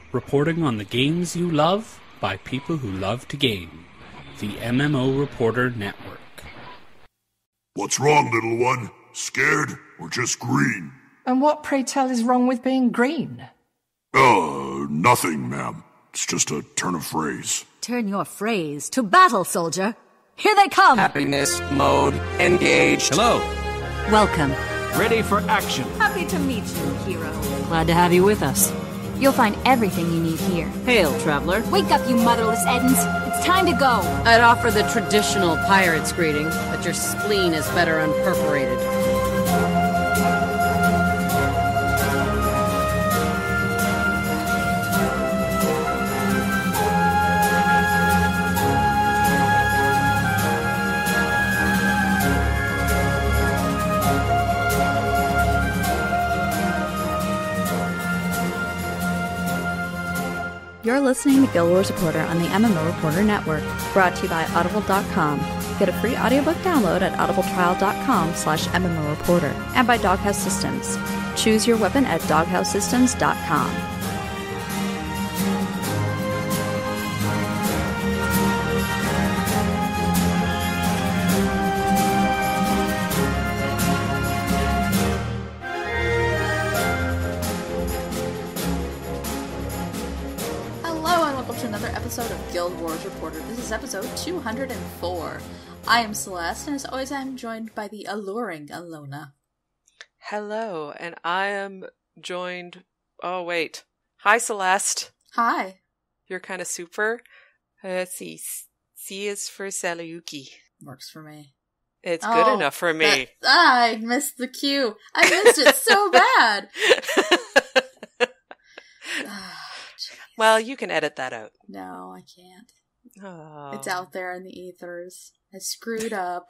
reporting on the games you love by people who love to game. The MMO Reporter Network. What's wrong, little one? Scared or just green? And what, pray tell, is wrong with being green? Nothing, ma'am. It's just a turn of phrase. Turn your phrase to battle, soldier. Here they come! Happiness mode engaged. Hello. Welcome. Ready for action. Happy to meet you, hero. Glad to have you with us. You'll find everything you need here. Hail, traveler. Wake up, you motherless Edens. It's time to go. I'd offer the traditional pirate's greeting, but your spleen is better unperforated. You're listening to Guild Wars Reporter on the MMO Reporter Network, brought to you by Audible.com. Get a free audiobook download at audibletrial.com/MMOReporter and by Doghouse Systems. Choose your weapon at doghousesystems.com. Episode of Guild Wars Reporter. This is episode 204. I am Celeste, and as always, I am joined by the alluring Allona. Hello, and I am joined... Oh, wait. Hi, Celeste. Hi. You're kind of super. Let's see. C is for Salayuki. Works for me. It's good enough for me. I missed the cue. I missed it so bad. Well, you can edit that out. No, I can't. Oh. It's out there in the ethers. I screwed up.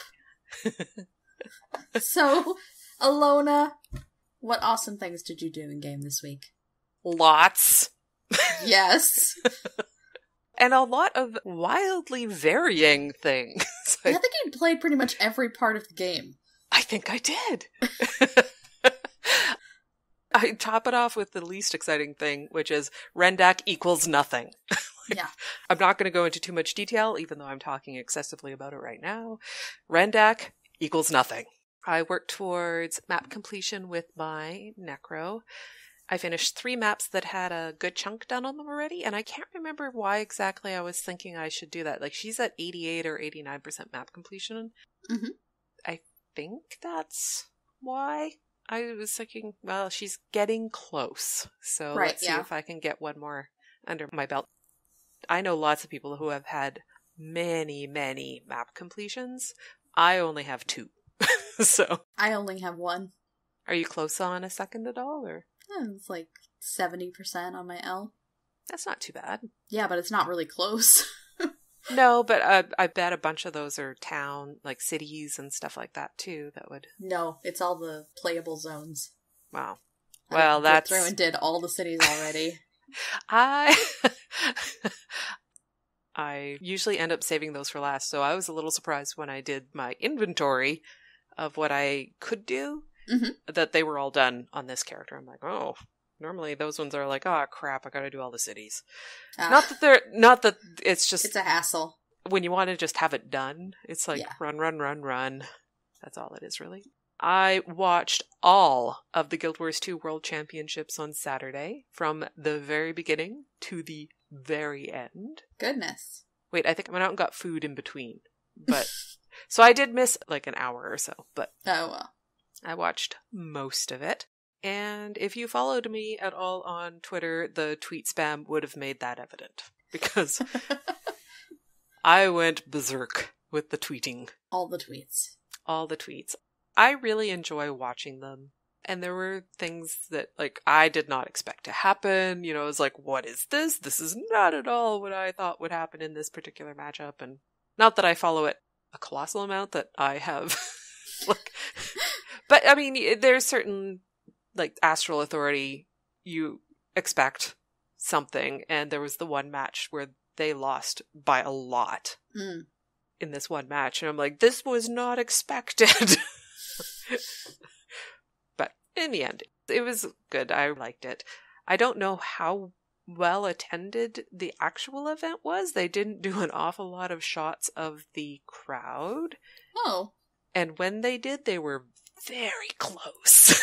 So, Allona, what awesome things did you do in game this week? Lots. Yes. And a lot of wildly varying things. I think you played pretty much every part of the game. I think I did. I top it off with the least exciting thing, which is Rendak equals nothing. Yeah. I'm not going to go into too much detail, even though I'm talking excessively about it right now. Rendak equals nothing. I worked towards map completion with my Necro. I finished 3 maps that had a good chunk done on them already, and I can't remember why exactly I was thinking I should do that. Like, she's at 88 or 89% map completion. Mm-hmm. I think that's why. I was thinking, well, she's getting close. So let's see if I can get one more under my belt. I know lots of people who have had many, many map completions. I only have 2. So I only have 1. Are you close on a second at all? Or it's like 70% on my L. That's not too bad. Yeah, but it's not really close. No, but I bet a bunch of those are town, like cities and stuff like that too. That would... No, it's all the playable zones. Wow. Well, that's... through and did all the cities already. I usually end up saving those for last, so I was a little surprised when I did my inventory of what I could do, that they were all done on this character. I'm like, oh... Normally those ones are like, oh crap, I gotta do all the cities. Not that it's just... It's a hassle. When you want to just have it done, it's like run. That's all it is, really. I watched all of the Guild Wars 2 World Championships on Saturday, from the very beginning to the very end. Goodness. Wait, I think I went out and got food in between. But so I did miss like an hour or so, but... Oh well. I watched most of it. And if you followed me at all on Twitter, the tweet spam would have made that evident. Because I went berserk with the tweeting. All the tweets. All the tweets. I really enjoy watching them. And there were things that, like, I did not expect to happen. You know, I was like, what is this? This is not at all what I thought would happen in this particular matchup. And not that I follow it a colossal amount, that I have. But, I mean, there's certain... like Astral Authority, you expect something, and there was the one match where they lost by a lot in this one match, and I'm like, this was not expected. But in the end, it was good. I liked it. I don't know how well attended the actual event was. They didn't do an awful lot of shots of the crowd. Oh. And when they did, they were very close.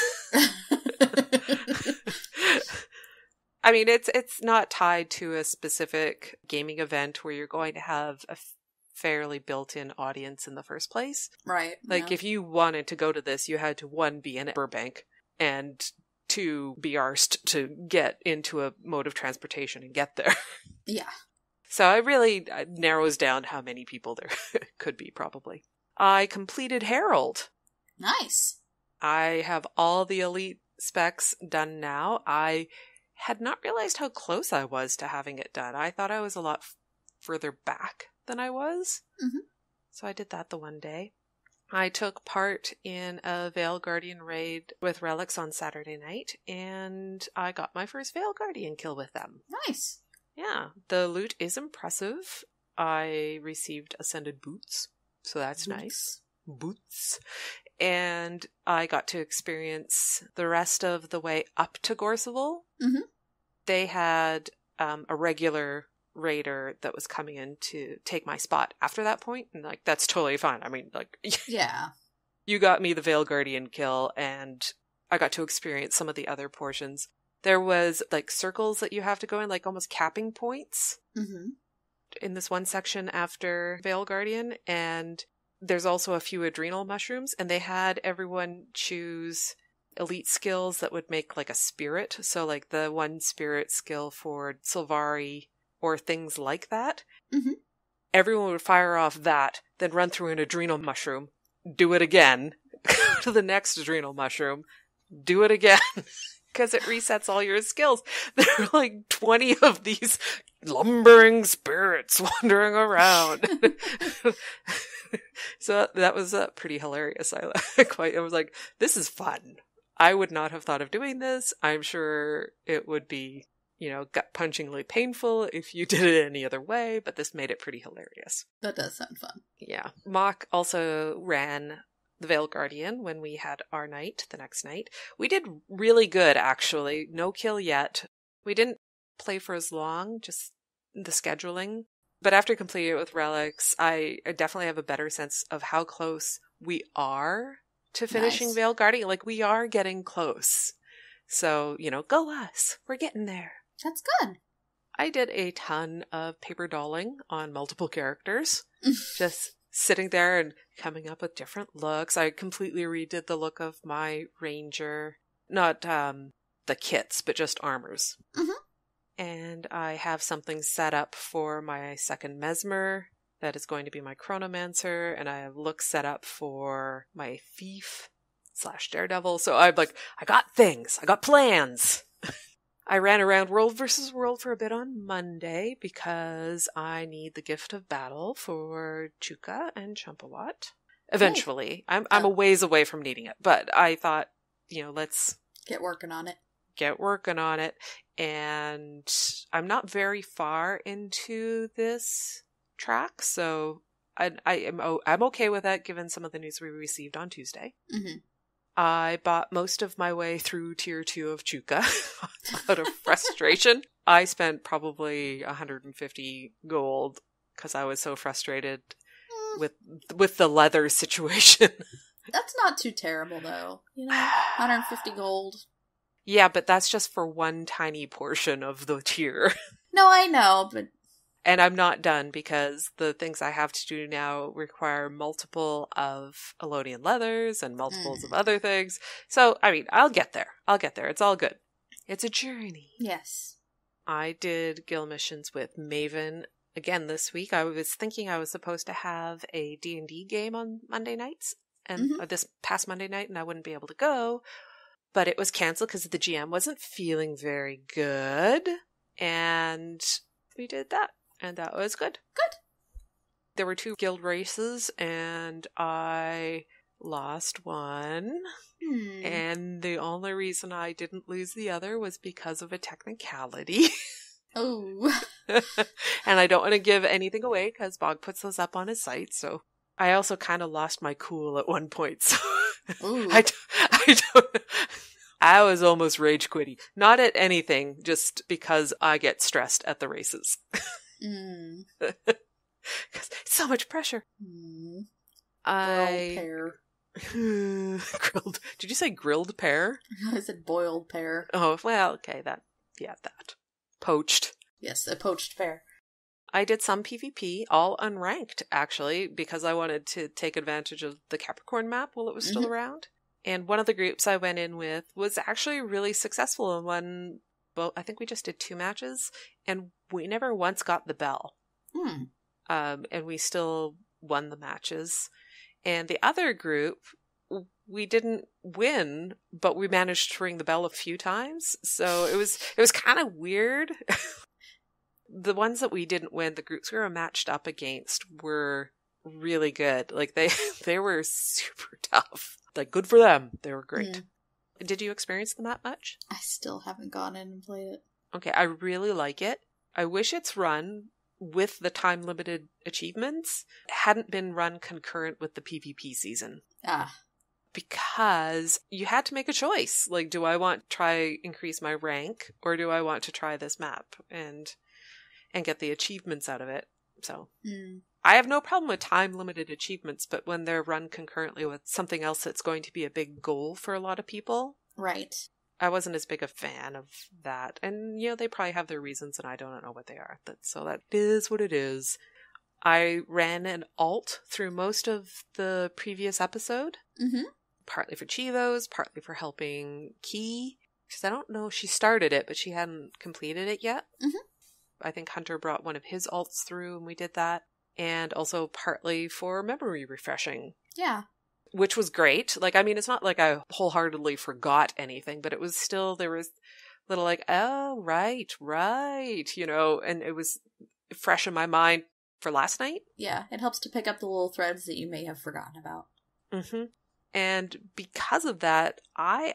I mean, it's not tied to a specific gaming event where you're going to have a fairly built-in audience in the first place. Right. Like, if you wanted to go to this, you had to, 1, be in Burbank, and 2, be arsed to get into a mode of transportation and get there. Yeah. So it really narrows down how many people there could be, probably. I completed Herald. Nice. I have all the elite specs done now. I had not realized how close I was to having it done. I thought I was a lot further back than I was. Mm-hmm. So I did that the one day. I took part in a Veil Guardian raid with Relics on Saturday night, and I got my first Veil Guardian kill with them. Nice. Yeah, the loot is impressive. I received Ascended Boots, so that's nice. Boots. And I got to experience the rest of the way up to Gorseval. Mm-hmm. They had a regular raider that was coming in to take my spot after that point, and like, that's totally fine. I mean, like, yeah, you got me the Veil Guardian kill, and I got to experience some of the other portions. There was like circles that you have to go in, like almost capping points in this one section after Veil Guardian, and there's also a few adrenal mushrooms, and they had everyone choose elite skills that would make like a spirit. So like the one spirit skill for Sylvari or things like that. Mm-hmm. Everyone would fire off that, then run through an adrenal mushroom, do it again, go to the next adrenal mushroom, do it again, because it resets all your skills. There are like 20 of these lumbering spirits wandering around. So that was pretty hilarious. I was like, this is fun. I would not have thought of doing this. I'm sure it would be, gut-punchingly painful if you did it any other way, but this made it pretty hilarious. That does sound fun. Yeah. Mock also ran the Veil Guardian when we had our night, the next night. We did really good, actually. No kill yet. We didn't play for as long, just the scheduling. But after completing it with Relics, I definitely have a better sense of how close we are to finishing Nice. Veil Guardian. Like, we are getting close. So, go us. We're getting there. That's good. I did a ton of paper dolling on multiple characters. Just sitting there and coming up with different looks. I completely redid the look of my ranger. Not the kits, but just armors. Mm-hmm. And I have something set up for my second Mesmer. That is going to be my Chronomancer. And I have looks set up for my Thief / Daredevil. So I got things. I got plans. I ran around World vs. World for a bit on Monday because I need the Gift of Battle for Chuka and Chumpawat. Eventually. I'm a ways away from needing it. But I thought, let's get working on it. And I'm not very far into this track, so I'm okay with that given some of the news we received on Tuesday. Mm-hmm. I bought most of my way through Tier 2 of Chuka out of frustration. I spent probably 150 gold because I was so frustrated with the leather situation. That's not too terrible, though. 150 gold. Yeah, but that's just for one tiny portion of the tier. No, I know, but... And I'm not done because the things I have to do now require multiple of Allonian leathers and multiples of other things. So, I'll get there. It's all good. It's a journey. Yes. I did guild missions with Maven again this week. I was thinking I was supposed to have a D&D game on Monday nights, and this past Monday night, and I wouldn't be able to go. But it was canceled because the GM wasn't feeling very good. And we did that. And that was good. Good. There were 2 guild races, and I lost one. And the only reason I didn't lose the other was because of a technicality. Oh. And I don't want to give anything away because Bog puts those up on his site. So I also kind of lost my cool at one point. So I I was almost rage quitty. Not at anything, just because I get stressed at the races. Because it's so much pressure. Pear. Grilled. Did you say grilled pear? I said boiled pear. Oh, well, okay, that. Poached. Yes, a poached pear. I did some PvP, all unranked, actually, because I wanted to take advantage of the Capricorn map while it was still around. And one of the groups I went in with was actually really successful and won, well, I think we just did 2 matches, and we never once got the bell. And we still won the matches. And the other group, we didn't win, but we managed to ring the bell a few times. So it was kind of weird. The ones that we didn't win, the groups we were matched up against were really good. Like they were super tough. Like, good for them. They were great. Did you experience the map much? I still haven't gone in and played it. Okay, I really like it. I wish it's run with the time-limited achievements. It hadn't been run concurrent with the PvP season. Because you had to make a choice. Like, do I want to try increase my rank, or do I want to try this map and get the achievements out of it? So I have no problem with time-limited achievements, but when they're run concurrently with something else that's going to be a big goal for a lot of people. Right. I wasn't as big a fan of that. And, they probably have their reasons, and I don't know what they are. So that is what it is. I ran an alt through most of the previous episode. Partly for Chivos, partly for helping Key. Because I don't know, she started it, but she hadn't completed it yet. I think Hunter brought one of his alts through, and we did that. And also partly for memory refreshing. Yeah. Which was great. Like, I mean, it's not like I wholeheartedly forgot anything, but it was still, there was little like, oh, right, and it was fresh in my mind for last night. Yeah, it helps to pick up the little threads that you may have forgotten about. And because of that, I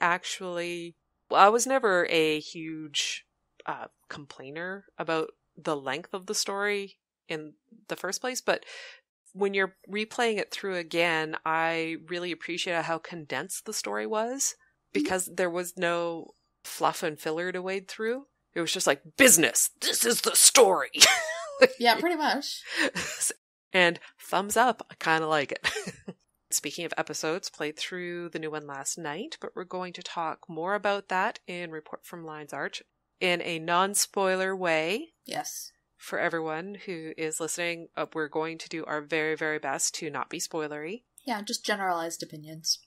was never a huge complainer about the length of the story in the first place, but when you're replaying it through again, I really appreciated how condensed the story was, because there was no fluff and filler to wade through. It was just like, business, this is the story. Yeah, pretty much. And thumbs up, I kind of like it. Speaking of episodes, played through the new one last night, but we're going to talk more about that in Report from Lion's Arch in a non-spoiler way. Yes. For everyone who is listening, we're going to do our very, very best to not be spoilery. Yeah, just generalized opinions.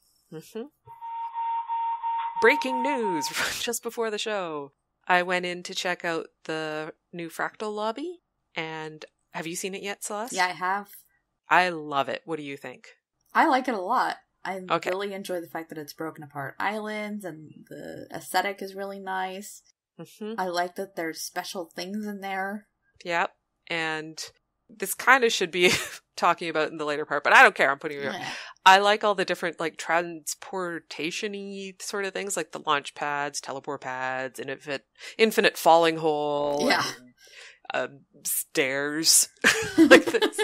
Breaking news just before the show. I went in to check out the new Fractal lobby, and have you seen it yet, Celeste? Yeah, I have. I love it. What do you think? I like it a lot. I really enjoy the fact that it's broken apart islands, and the aesthetic is really nice. I like that there's special things in there. Yep. And this kind of should be talking about in the later part, but I don't care. I'm putting it here. I like all the different, like, transportation-y sort of things, like the launch pads, teleport pads, infinite falling hole. Yeah. Stairs. Like this.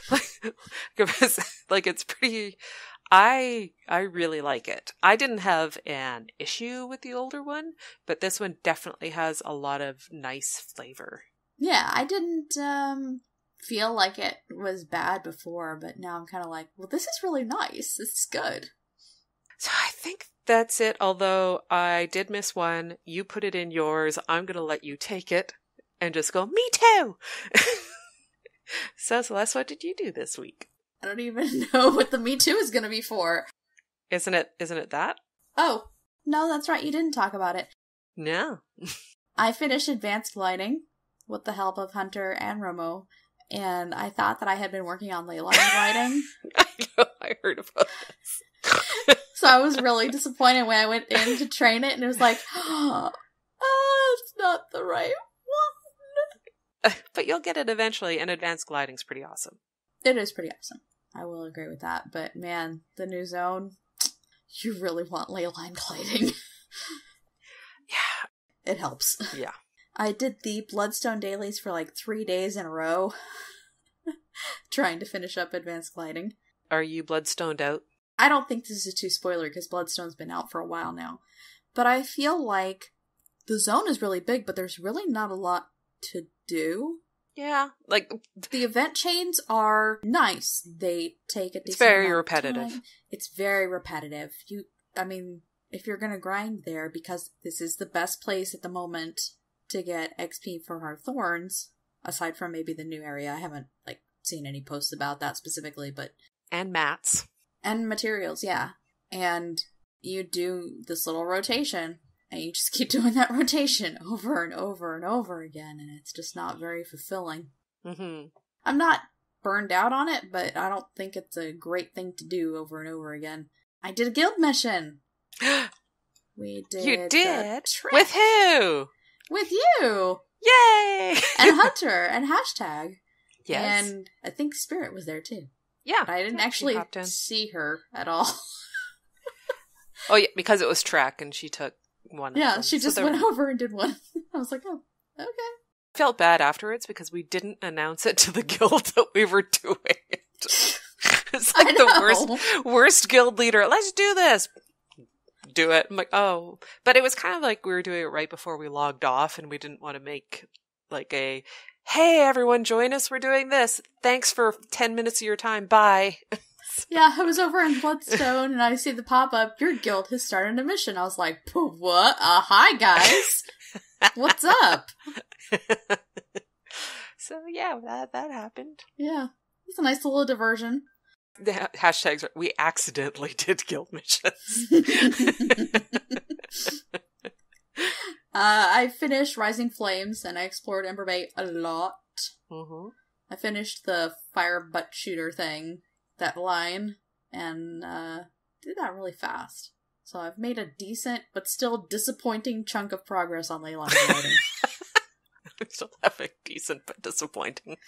Like, it's pretty... I really like it. I didn't have an issue with the older one, but this one definitely has a lot of nice flavor. Yeah, I didn't feel like it was bad before, but now I'm kind of like, well, this is really nice. This is good. So I think that's it, although I did miss one. You put it in yours. I'm going to let you take it and just go, me too! So, Celeste, what did you do this week? I don't even know what the Me Too is going to be for. Isn't it that? Oh, no, that's right. You didn't talk about it. No. I finished Advanced Gliding with the help of Hunter and Romo, and I thought that I had been working on ley line gliding. I know, I heard about this. So I was really disappointed when I went in to train it, and it was like, oh, it's not the right one. But you'll get it eventually, and Advanced Gliding's pretty awesome. It is pretty awesome. I will agree with that. But man, the new zone, you really want ley line gliding. Yeah. It helps. Yeah. I did the Bloodstone dailies for like 3 days in a row, trying to finish up Advanced Gliding. Are you Bloodstoned out? I don't think this is too spoiler because Bloodstone's been out for a while now. But I feel like the zone is really big, but there's really not a lot to do. Yeah, like the event chains are nice. They take a decent It's very amount of repetitive. time. It's very repetitive. If you're gonna grind there, because this is the best place at the moment to get XP from our thorns, aside from maybe the new area. I haven't seen any posts about that specifically, but and mats and materials, yeah. And you do this little rotation. And you just keep doing that rotation over and over and over again, and it's just not very fulfilling. Mm-hmm. I'm not burned out on it, but I don't think it's a great thing to do over and over again. I did a guild mission! We did. You did? With who? With you! Yay! And Hunter, and Hashtag. Yes. And I think Spirit was there too. Yeah. But I didn't actually see her at all. Oh, yeah, because it was Trek, and she took one of them. Yeah, she just went over and did one. I was like, oh, okay. I felt bad afterwards because we didn't announce it to the guild that we were doing it. It's like the worst guild leader. Let's do this. Do it. I'm like, oh. But it was kind of like we were doing it right before we logged off, and we didn't want to make hey, everyone, join us. We're doing this. Thanks for 10 minutes of your time. Bye. Yeah, I was over in Bloodstone, and I see the pop-up, your guild has started a mission. I was like, what? Hi, guys. What's up? So, yeah, that happened. Yeah. It's a nice little diversion. The hashtags are, we accidentally did guild missions. I finished Rising Flames, and I explored Ember Bay a lot. Mm-hmm. I finished the fire butt shooter thing. That line, and did that really fast. So I've made a decent, but still disappointing chunk of progress on Leyline writing. I'm still having decent, but disappointing.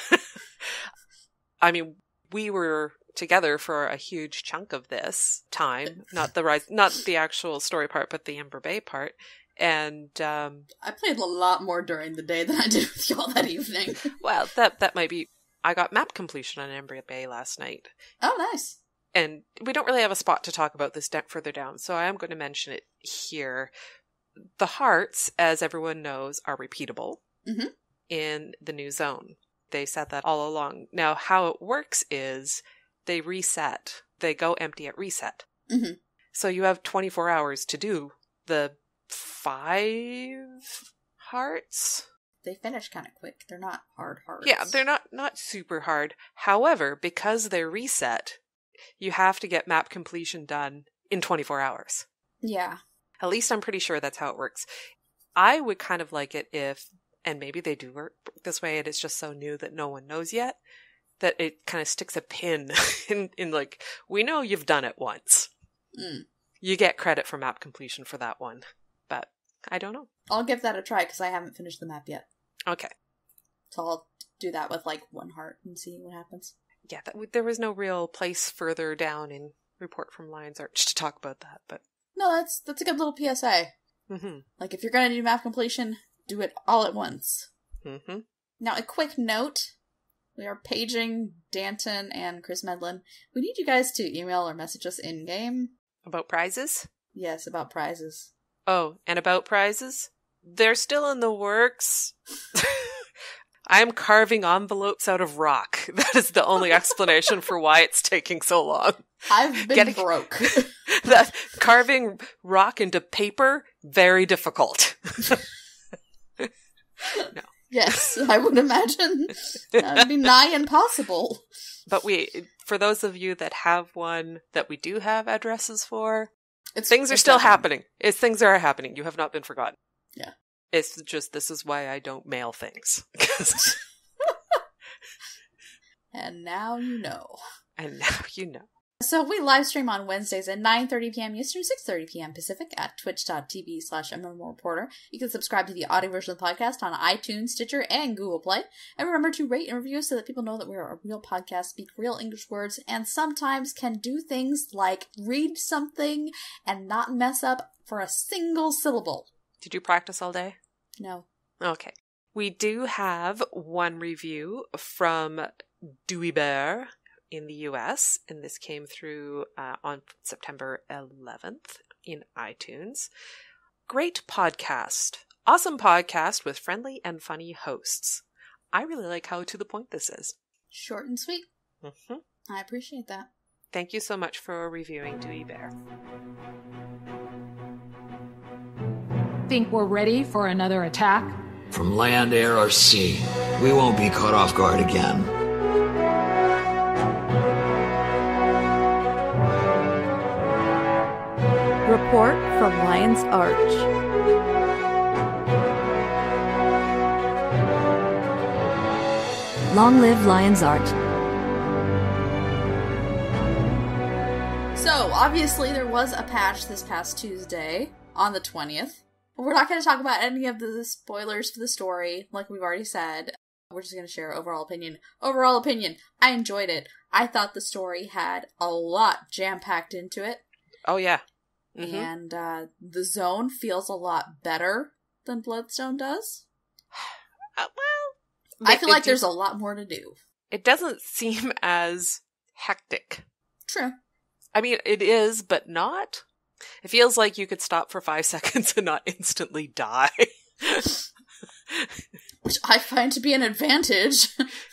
I mean, we were together for a huge chunk of this time, not the actual story part, but the Ember Bay part. And I played a lot more during the day than I did with y'all that evening. Well, that might be. I got map completion on Ember Bay last night. Oh, nice. And we don't really have a spot to talk about this further down, so I am going to mention it here. The hearts, as everyone knows, are repeatable in the new zone. They said that all along. Now, how it works is they reset. They go empty at reset. Mm-hmm. So you have 24 hours to do the 5 hearts. They finish kind of quick. They're not hard hearts. Yeah, they're not super hard. However, because they're reset, you have to get map completion done in 24 hours. Yeah. At least I'm pretty sure that's how it works. I would kind of like it if, and maybe they do work this way, and it's just so new that no one knows yet, that it kind of sticks a pin in we know you've done it once. Mm. You get credit for map completion for that one. But I don't know. I'll give that a try because I haven't finished the map yet. Okay. So I'll do that with 1 heart and see what happens. Yeah, there was no real place further down in Report from Lion's Arch to talk about that, but... No, that's a good little PSA. Mm-hmm. If you're going to do map completion, do it all at once. Mm-hmm. Now, a quick note. We are paging Danton and Chris Medlin. We need you guys to email or message us in-game. About prizes? Yes, about prizes. Oh, and about prizes? They're still in the works. I'm carving envelopes out of rock. That is the only explanation for why it's taking so long. I've been broke. That carving rock into paper, very difficult. No. Yes, I would imagine. That would be nigh impossible. But for those of you that have one that we do have addresses for, things are still happening. Things are happening. You have not been forgotten. Yeah. It's just, this is why I don't mail things. And now you know. And now you know. So we live stream on Wednesdays at 9:30 p.m. Eastern, 6:30 p.m. Pacific at twitch.tv/MMOreporter. You can subscribe to the audio version of the podcast on iTunes, Stitcher, and Google Play. And remember to rate and review so that people know that we're a real podcast, speak real English words, and sometimes can do things like read something and not mess up for a single syllable. Did you practice all day? No. Okay. We do have one review from Dewey Bear in the US, and this came through on September 11th in iTunes. Great podcast. Awesome podcast with friendly and funny hosts. I really like how to the point this is. Short and sweet. Mm-hmm. I appreciate that. Thank you so much for reviewing Dewey Bear. Think we're ready for another attack? From land, air, or sea, we won't be caught off guard again. Report from Lion's Arch. Long live Lion's Arch. So, obviously there was a patch this past Tuesday on the 20th. We're not going to talk about any of the spoilers for the story, like we've already said. We're just going to share overall opinion. Overall opinion, I enjoyed it. I thought the story had a lot jam-packed into it. Oh, yeah. Mm-hmm. And the zone feels a lot better than Bloodstone does. I feel like there's a lot more to do. It doesn't seem as hectic. True. I mean, it is, but not. It feels like you could stop for 5 seconds and not instantly die. Which I find to be an advantage.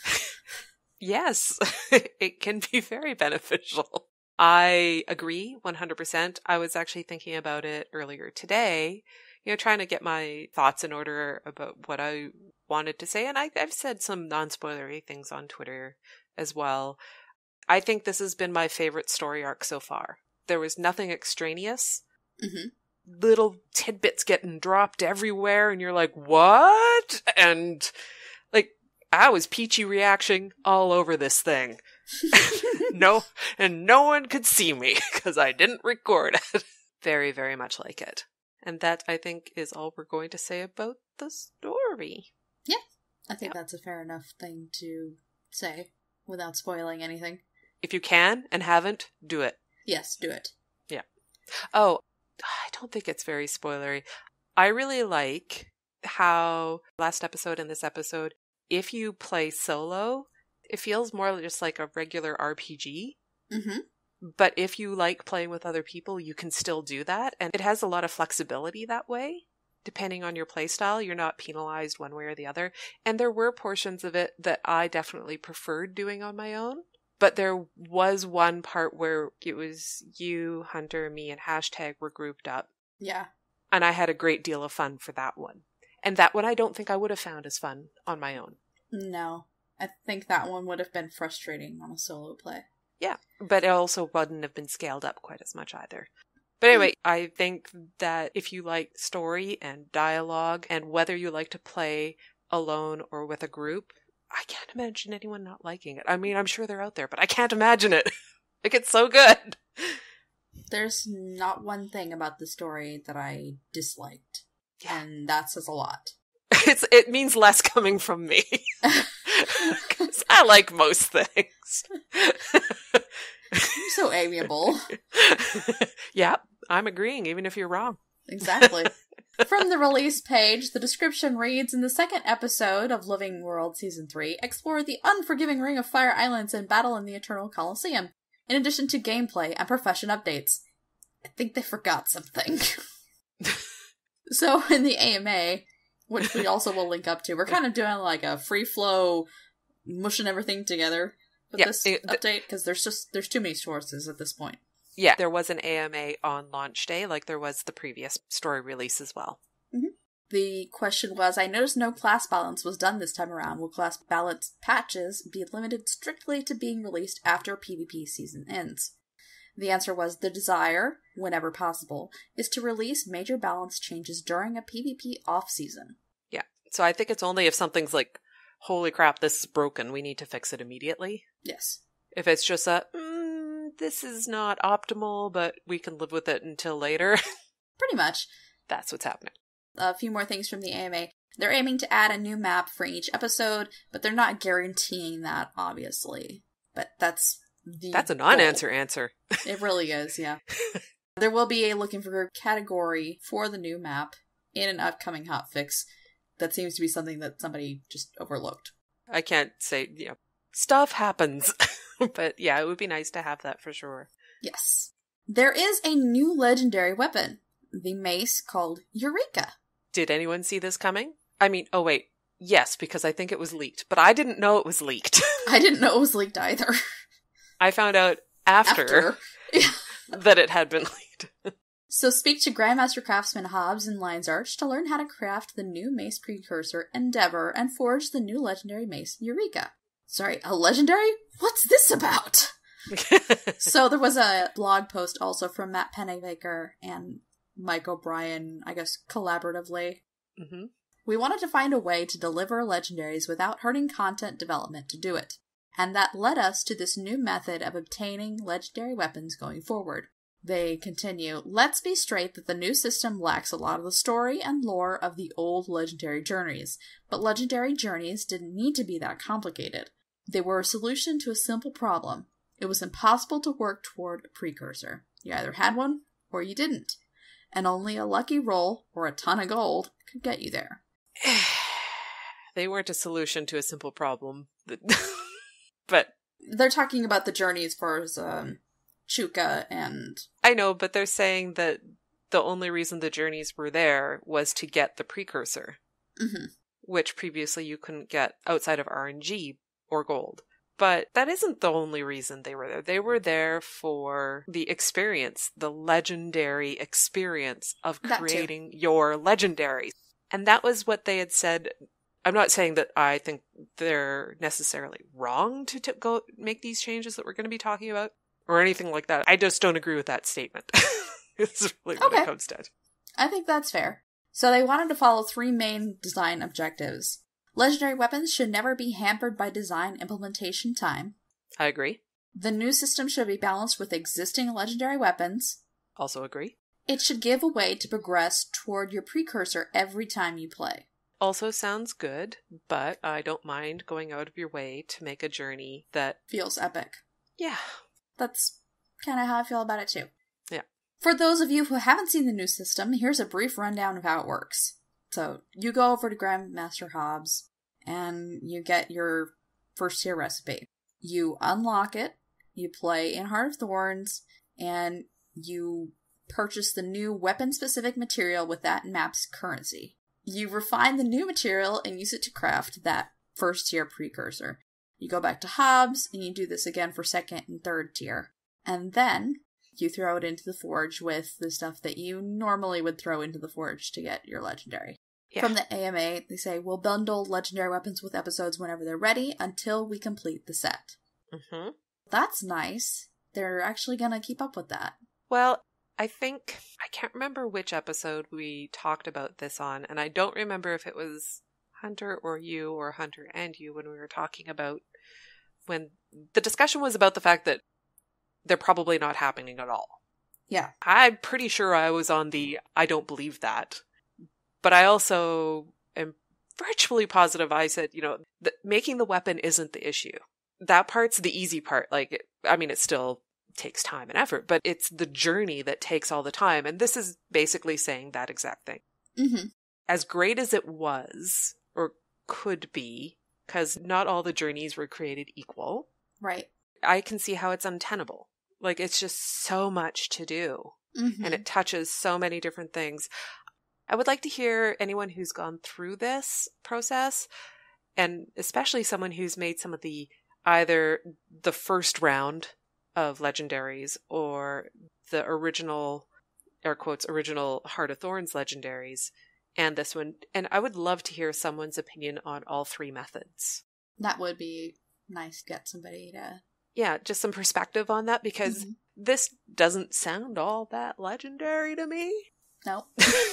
Yes, it can be very beneficial. I agree 100%. I was actually thinking about it earlier today, trying to get my thoughts in order about what I wanted to say. And I've said some non-spoilery things on Twitter as well. I think this has been my favorite story arc so far. There was nothing extraneous. Mm-hmm. Little tidbits getting dropped everywhere, and you're like, what? And, I was Peachy reacting all over this thing. No one could see me, because I didn't record it. Very, very much like it. And that, I think, is all we're going to say about the story. Yeah, I think that's a fair enough thing to say, without spoiling anything. If you can, and haven't, do it. Yes, do it. Yeah. Oh, I don't think it's very spoilery. I really like how last episode and this episode, if you play solo, it feels more just like a regular RPG. Mm-hmm. But if you like playing with other people, you can still do that. And it has a lot of flexibility that way. Depending on your playstyle, you're not penalized one way or the other. And there were portions of it that I definitely preferred doing on my own. But there was one part where it was you, Hunter, me, and Hashtag were grouped up. Yeah. And I had a great deal of fun for that one. And that one I don't think I would have found as fun on my own. No. I think that one would have been frustrating on a solo play. Yeah. But it also wouldn't have been scaled up quite as much either. But anyway, I think that if you like story and dialogue, and whether you like to play alone or with a group, I can't imagine anyone not liking it. I mean, I'm sure they're out there, but I can't imagine it. It's so good. There's not one thing about the story that I disliked. Yeah. And that says a lot. It means less coming from me. Because I like most things. You're so amiable. Yeah, I'm agreeing, even if you're wrong. Exactly. From the release page, the description reads, in the second episode of Living World Season 3, explore the unforgiving Ring of Fire Islands and battle in the Eternal Coliseum, in addition to gameplay and profession updates. I think they forgot something. So, in the AMA, which we also will link up to, we're kind of doing like a free flow, mushing everything together with this update, because there's too many sources at this point. Yeah, there was an AMA on launch day, like there was the previous story release as well. Mm-hmm. The question was, I noticed no class balance was done this time around. Will class balance patches be limited strictly to being released after PvP season ends? The answer was, the desire, whenever possible, is to release major balance changes during a PvP off-season. Yeah, so I think it's only if something's like, holy crap, this is broken, we need to fix it immediately. Yes. If it's just this is not optimal, but we can live with it until later. Pretty much. That's what's happening. A few more things from the AMA. They're aiming to add a new map for each episode, but they're not guaranteeing that, obviously. But that's a non-answer answer. It really is, yeah. There will be a looking for group category for the new map in an upcoming hotfix. That seems to be something that somebody just overlooked. I can't say, stuff happens. But yeah, it would be nice to have that for sure. Yes. There is a new legendary weapon. the mace called Eureka. Did anyone see this coming? I mean, oh wait, yes, because I think it was leaked, but I didn't know it was leaked. I didn't know it was leaked either. I found out after. That it had been leaked. So speak to Grandmaster Craftsman Hobbs in Lion's Arch to learn how to craft the new mace precursor, Endeavor, and forge the new legendary mace, Eureka. Sorry, a legendary? What's this about? So there was a blog post also from Matt Pennebaker and Mike O'Brien, I guess collaboratively. Mm-hmm. We wanted to find a way to deliver legendaries without hurting content development to do it. And that led us to this new method of obtaining legendary weapons going forward. They continue, let's be straight that the new system lacks a lot of the story and lore of the old legendary journeys, but legendary journeys didn't need to be that complicated. They were a solution to a simple problem. It was impossible to work toward a precursor. You either had one, or you didn't. And only a lucky roll, or a ton of gold, could get you there. They weren't a solution to a simple problem. But they're talking about the journey as far as Chuka and... I know, but they're saying that the only reason the journeys were there was to get the precursor. Mm-hmm. Which previously you couldn't get outside of RNG or gold. But that isn't the only reason they were there. They were there for the experience, the legendary experience of creating your legendary. And that was what they had said. I'm not saying that I think they're necessarily wrong to go make these changes that we're going to be talking about or anything like that. I just don't agree with that statement. It's really what it comes to. I think that's fair. So they wanted to follow 3 main design objectives. Legendary weapons should never be hampered by design implementation time. I agree. The new system should be balanced with existing legendary weapons. Also agree. It should give a way to progress toward your precursor every time you play. Also sounds good, but I don't mind going out of your way to make a journey that feels epic. Yeah. That's kind of how I feel about it too. Yeah. For those of you who haven't seen the new system, here's a brief rundown of how it works. So, you go over to Grandmaster Hobbs, and you get your first tier recipe. You unlock it, you play in Heart of Thorns, and you purchase the new weapon-specific material with that map's currency. You refine the new material and use it to craft that first tier precursor. You go back to Hobbs, and you do this again for second and third tier. And then you throw it into the forge with the stuff that you normally would throw into the forge to get your legendary. Yeah. From the AMA, they say, we'll bundle legendary weapons with episodes whenever they're ready until we complete the set. Mm-hmm. That's nice. They're actually going to keep up with that. Well, I can't remember which episode we talked about this on, and I don't remember if it was Hunter or you or Hunter and you when we were talking about when the discussion was about the fact that they're probably not happening at all. Yeah. I'm pretty sure I was on the I don't believe that. But I also am virtually positive I said, making the weapon isn't the issue. That part's the easy part. It still takes time and effort, but it's the journey that takes all the time. And this is basically saying that exact thing. Mm-hmm. As great as it was, or could be, because not all the journeys were created equal. Right. I can see how it's untenable. It's just so much to do. Mm-hmm. And it touches so many different things. I would like to hear anyone who's gone through this process, and especially someone who's made some of either the first round of legendaries or the original, air quotes, original Heart of Thorns legendaries, and this one. And I would love to hear someone's opinion on all 3 methods. That would be nice to get somebody to... Yeah, just some perspective on that, because this doesn't sound all that legendary to me. No.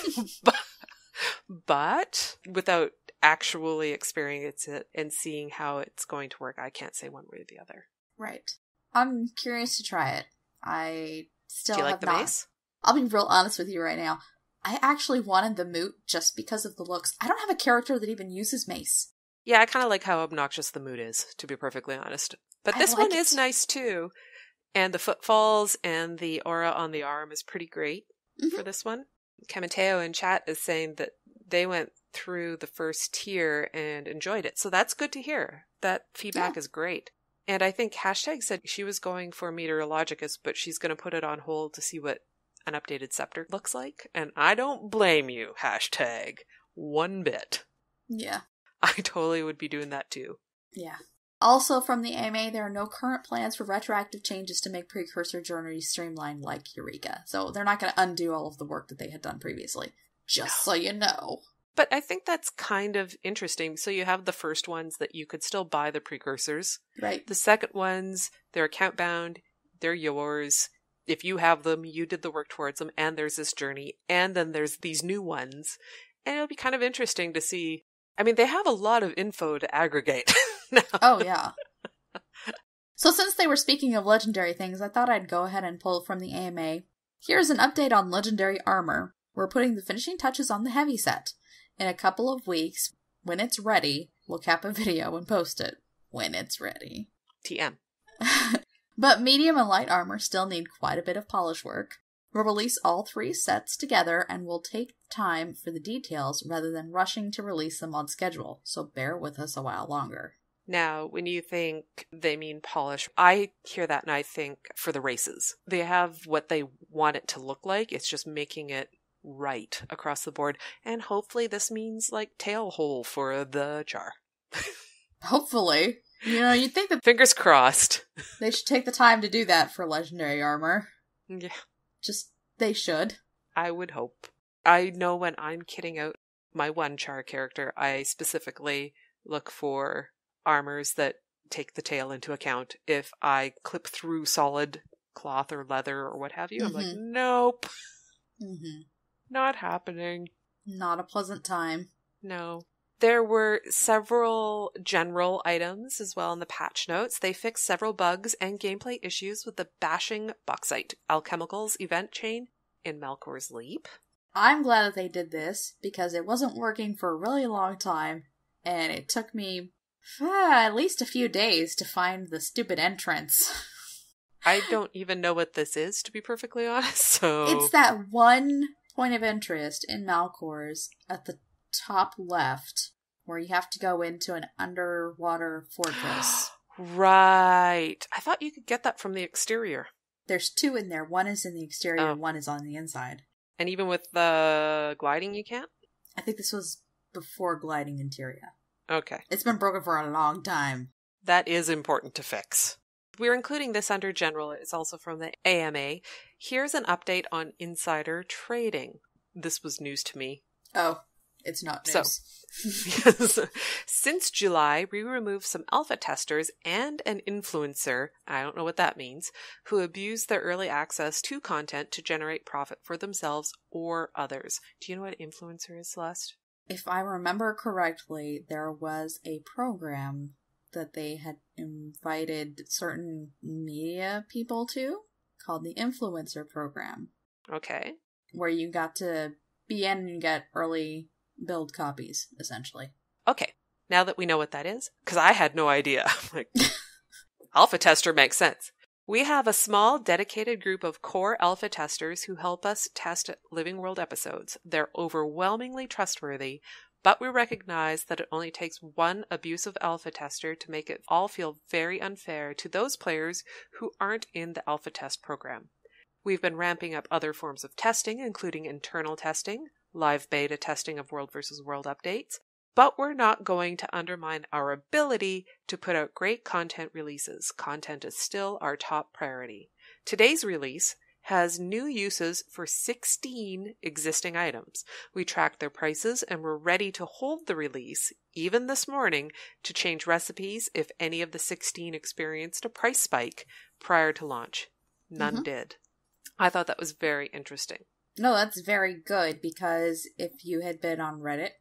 but without actually experiencing it and seeing how it's going to work, I can't say one way or the other. Right. I'm curious to try it. I still Do you like have the not. mace? I'll be real honest with you right now. I actually wanted the moot just because of the looks. I don't have a character that even uses mace. Yeah, I kind of like how obnoxious the moot is, to be perfectly honest. But this one is nice too. And the footfalls and the aura on the arm is pretty great for this one. Camateo in chat is saying that they went through the first tier and enjoyed it. So that's good to hear. That feedback is great. And I think Hashtag said she was going for Meteorologicus, but she's going to put it on hold to see what an updated scepter looks like, and I don't blame you, hashtag, one bit. Yeah. I totally would be doing that too. Yeah. Also from the AMA, there are no current plans for retroactive changes to make Precursor journeys streamlined like Eureka. So they're not going to undo all of the work that they had done previously. Just so you know. But I think that's kind of interesting. So you have the first ones that you could still buy the Precursors. Right. The second ones, they're account bound, they're yours. If you have them, you did the work towards them, and there's this journey, and then there's these new ones. And it'll be kind of interesting to see. I mean, they have a lot of info to aggregate now. Oh, yeah. So since they were speaking of legendary things, I thought I'd go ahead and pull from the AMA. Here's an update on legendary armor. We're putting the finishing touches on the heavy set. In a couple of weeks, when it's ready, we'll cap a video and post it. When it's ready. TM. But medium and light armor still need quite a bit of polish work. We'll release all 3 sets together and we'll take time for the details rather than rushing to release them on schedule, so bear with us a while longer. Now, when you think they mean polish, I hear that and I think for the races. They have what they want it to look like, it's just making it right across the board. And hopefully this means like tail hole for the Char. Hopefully. You know, you'd think that fingers crossed. They should take the time to do that for legendary armor. Yeah. Just, they should. I would hope. I know when I'm kitting out my one Char character, I specifically look for armors that take the tail into account. If I clip through solid cloth or leather or what have you, I'm like, nope. Not happening. Not a pleasant time. No. There were several general items as well in the patch notes. They fixed several bugs and gameplay issues with the bashing bauxite alchemicals event chain in Malcor's Leap. I'm glad that they did this because it wasn't working for a really long time and it took me at least a few days to find the stupid entrance. I don't even know what this is, to be perfectly honest, so... It's that one point of interest in Malcor's at the top left, where you have to go into an underwater fortress. Right. I thought you could get that from the exterior. There's 2 in there. One is in the exterior, one is on the inside. And even with the gliding, you can't? I think this was before gliding interior. Okay. It's been broken for a long time. That is important to fix. We're including this under general. It's also from the AMA. Here's an update on insider trading. This was news to me. Oh. It's not news. So, since July, we removed some alpha testers and an influencer, I don't know what that means, who abused their early access to content to generate profit for themselves or others. Do you know what influencer is, Celeste? If I remember correctly, there was a program that they had invited certain media people to called the Influencer Program. Okay. Where you got to be in and get early build copies, essentially. Okay, now that we know what that is, because I had no idea. Like, alpha tester makes sense. We have a small, dedicated group of core alpha testers who help us test Living World episodes. They're overwhelmingly trustworthy, but we recognize that it only takes one abusive alpha tester to make it all feel very unfair to those players who aren't in the alpha test program. We've been ramping up other forms of testing, including internal testing, live beta testing of World vs. World updates, but we're not going to undermine our ability to put out great content releases. Content is still our top priority. Today's release has new uses for 16 existing items. We tracked their prices and we're ready to hold the release, even this morning, to change recipes if any of the 16 experienced a price spike prior to launch. None did. I thought that was very interesting. No, that's very good, because if you had been on Reddit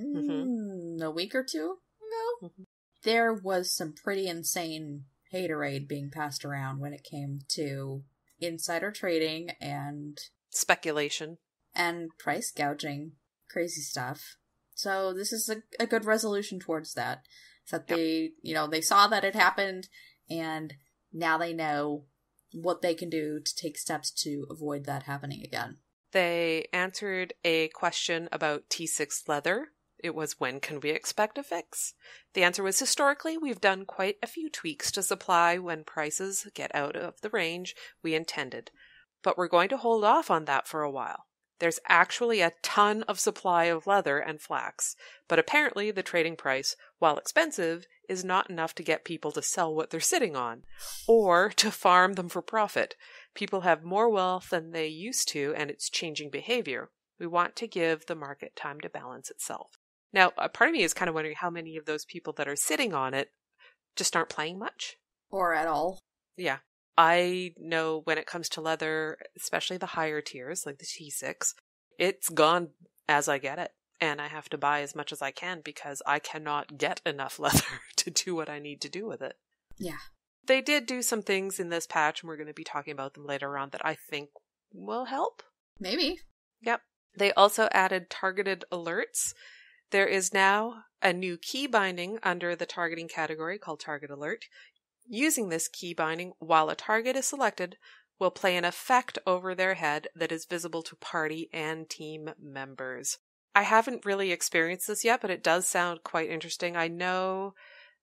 a week or 2 ago, there was some pretty insane haterade being passed around when it came to insider trading and speculation and price gouging, crazy stuff. So this is a good resolution towards that. So that they saw that it happened, and now they know what they can do to take steps to avoid that happening again. They answered a question about T6 leather. It was, when can we expect a fix? The answer was, historically, we've done quite a few tweaks to supply when prices get out of the range we intended. but we're going to hold off on that for a while. There's actually a ton of supply of leather and flax, but apparently the trading price, while expensive, is not enough to get people to sell what they're sitting on, or to farm them for profit. People have more wealth than they used to, and it's changing behavior. We want to give the market time to balance itself. Now, a part of me is kind of wondering how many of those people that are sitting on it just aren't playing much. Or at all. Yeah. I know when it comes to leather, especially the higher tiers, like the T6, it's gone as I get it. And I have to buy as much as I can because I cannot get enough leather to do what I need to do with it. Yeah. They did do some things in this patch, and we're going to be talking about them later on, that I think will help. Maybe. Yep. They also added targeted alerts. There is now a new key binding under the targeting category called Target Alert. Using this key binding while a target is selected will play an effect over their head that is visible to party and team members. I haven't really experienced this yet, but it does sound quite interesting. I know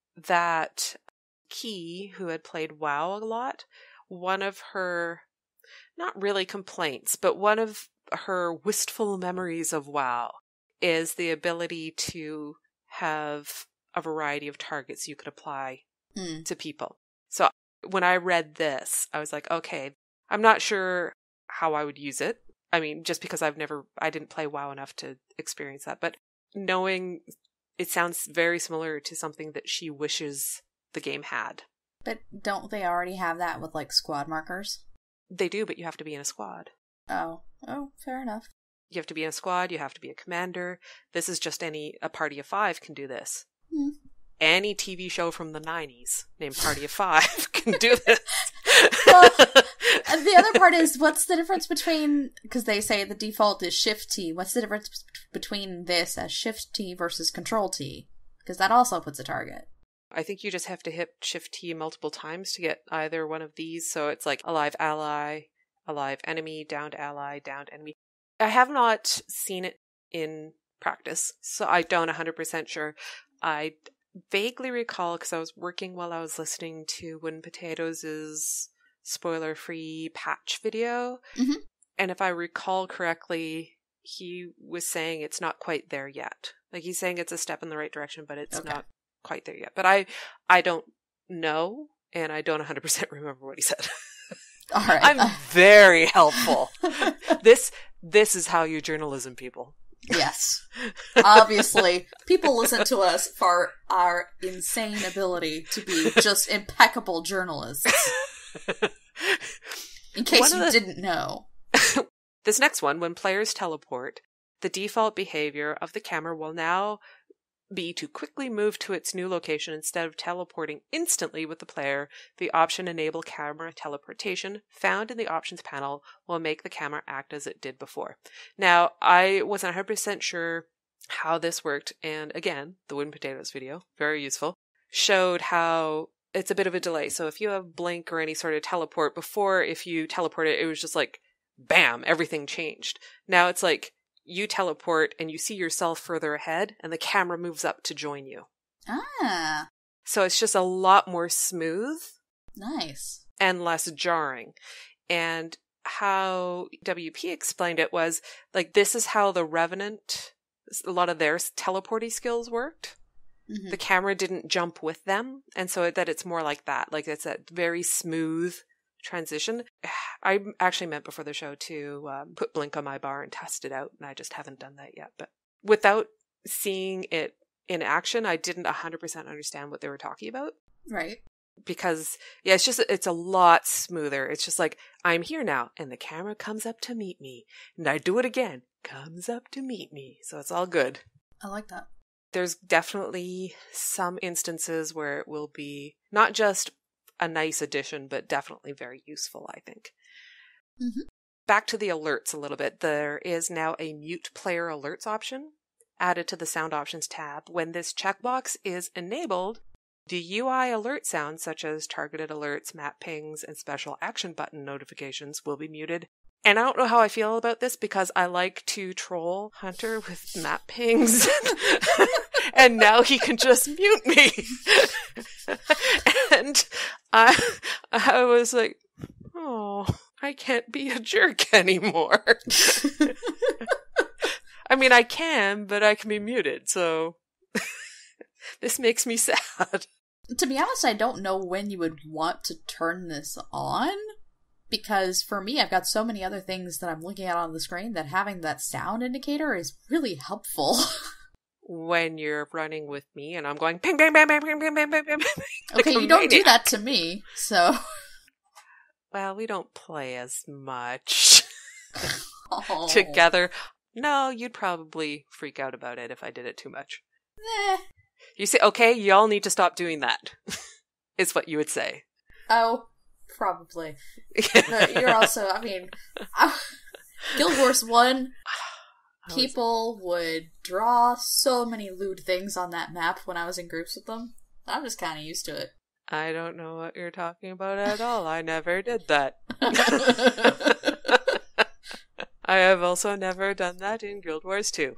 that Key, who had played WoW a lot, one of her, not really complaints, but one of her wistful memories of WoW is the ability to have a variety of targets you could apply to people. So when I read this, I was like, okay, I'm not sure how I would use it. I mean, just because I didn't play WoW enough to experience that, but knowing it sounds very similar to something that she wishes the game had. But don't they already have that with, like, squad markers? They do, but you have to be in a squad. Oh, fair enough. You have to be in a squad, you have to be a commander. This is just a party of 5 can do this. Any TV show from the 90s named Party of 5 can do this. Well, the other part is, what's the difference between, because they say the default is Shift T, what's the difference between this as Shift T versus Control T? Because that also puts a target. I think you just have to hit Shift T multiple times to get either one of these. So it's like alive ally, alive enemy, downed ally, downed enemy. I have not seen it in practice, so I don't 100% sure. I vaguely recall, because I was working while I was listening to Wooden Potatoes' spoiler-free patch video, and if I recall correctly, he was saying it's not quite there yet. Like, he's saying it's a step in the right direction, but it's not quite there yet. But I don't know, and I don't 100% remember what he said. All right. I'm very helpful. This is how you journalism, people. Yes. Obviously, people listen to us for our insane ability to be just impeccable journalists. In case you didn't know. This next one, when players teleport, the default behavior of the camera will now be to quickly move to its new location instead of teleporting instantly with the player. The option Enable Camera Teleportation found in the options panel will make the camera act as it did before. Now, I wasn't 100% sure how this worked, and again, the Wooden Potatoes video, very useful, showed how it's a bit of a delay. So if you have blink or any sort of teleport, before if you teleported, it was just like, bam, everything changed. Now it's like, you teleport and you see yourself further ahead and the camera moves up to join you. Ah. So it's just a lot more smooth. Nice. And less jarring. And how WP explained it was, like, this is how the Revenant, a lot of their teleporting skills worked. The camera didn't jump with them. And so that it's more like that. Like, it's a very smooth transition. I actually meant before the show to put blink on my bar and test it out, and I just haven't done that yet. But without seeing it in action, I didn't 100% understand what they were talking about. Right. Because, yeah, it's a lot smoother. It's just like, I'm here now, and the camera comes up to meet me. And I do it again, comes up to meet me. So it's all good. I like that. There's definitely some instances where it will be not just a nice addition, but definitely very useful, I think. Back to the alerts a little bit. There is now a mute player alerts option added to the sound options tab. When this checkbox is enabled, the UI alert sounds such as targeted alerts, map pings, and special action button notifications will be muted. And I don't know how I feel about this because I like to troll Hunter with map pings. And now he can just mute me. And I was like, oh, I can't be a jerk anymore. I mean, I can, but I can be muted, so this makes me sad. To be honest, I don't know when you would want to turn this on, because for me, I've got so many other things that I'm looking at on the screen that having that sound indicator is really helpful. When you're running with me and I'm going ping, ping, ping, ping, ping, ping, ping, ping, ping. Okay, you don't do that to me, so... Well, we don't play as much Oh. together. No, you'd probably freak out about it if I did it too much. You say, okay, y'all need to stop doing that, is what you would say. Oh, probably. But you're also, I mean, Guild Wars 1, people would draw so many lewd things on that map when I was in groups with them. I'm just kind of used to it. I don't know what you're talking about at all. I never did that. I have also never done that in Guild Wars 2.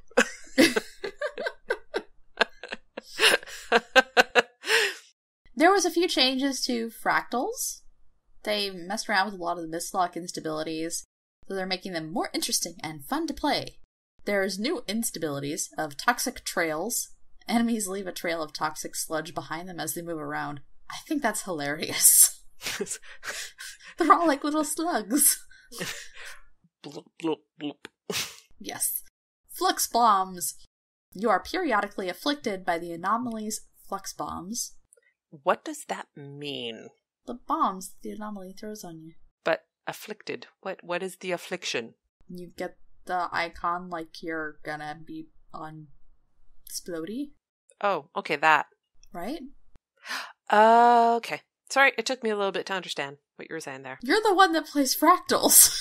There was a few changes to fractals. They messed around with a lot of the mislock instabilities, so they're making them more interesting and fun to play. There's new instabilities of toxic trails. Enemies leave a trail of toxic sludge behind them as they move around. I think that's hilarious. They're all like little slugs. Bloop, bloop, bloop. Yes. Flux bombs. You are periodically afflicted by the anomalies flux bombs. What does that mean? The bombs the anomaly throws on you. But afflicted. What is the affliction? You get the icon like you're gonna be on Splody. Oh, okay, that. Right? Okay. Sorry, it took me a little bit to understand what you were saying there. You're the one that plays fractals.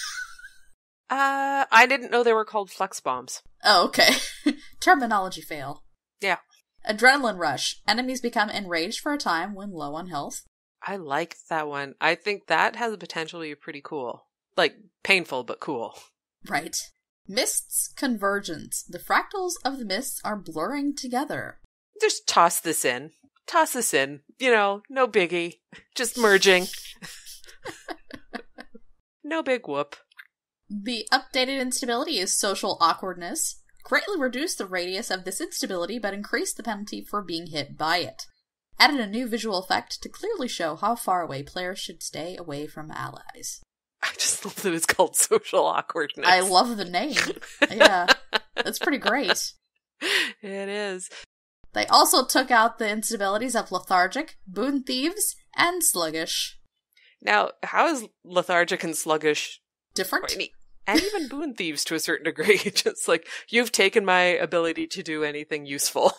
I didn't know they were called flux bombs. Oh, okay. Terminology fail. Yeah. Adrenaline rush. Enemies become enraged for a time when low on health. I like that one. I think that has the potential to be pretty cool. Like, painful, but cool. Right. Mists convergence. The fractals of the mists are blurring together. Just toss this in. Toss this in. You know, no biggie. Just merging. No big whoop. The updated instability is social awkwardness. Greatly reduce the radius of this instability, but increase the penalty for being hit by it. Added a new visual effect to clearly show how far away players should stay away from allies. I just love that it's called social awkwardness. I love the name. Yeah, that's pretty great. It is. They also took out the instabilities of lethargic, boon thieves, and sluggish. Now, how is lethargic and sluggish different? And even boon thieves to a certain degree. Just like, you've taken my ability to do anything useful.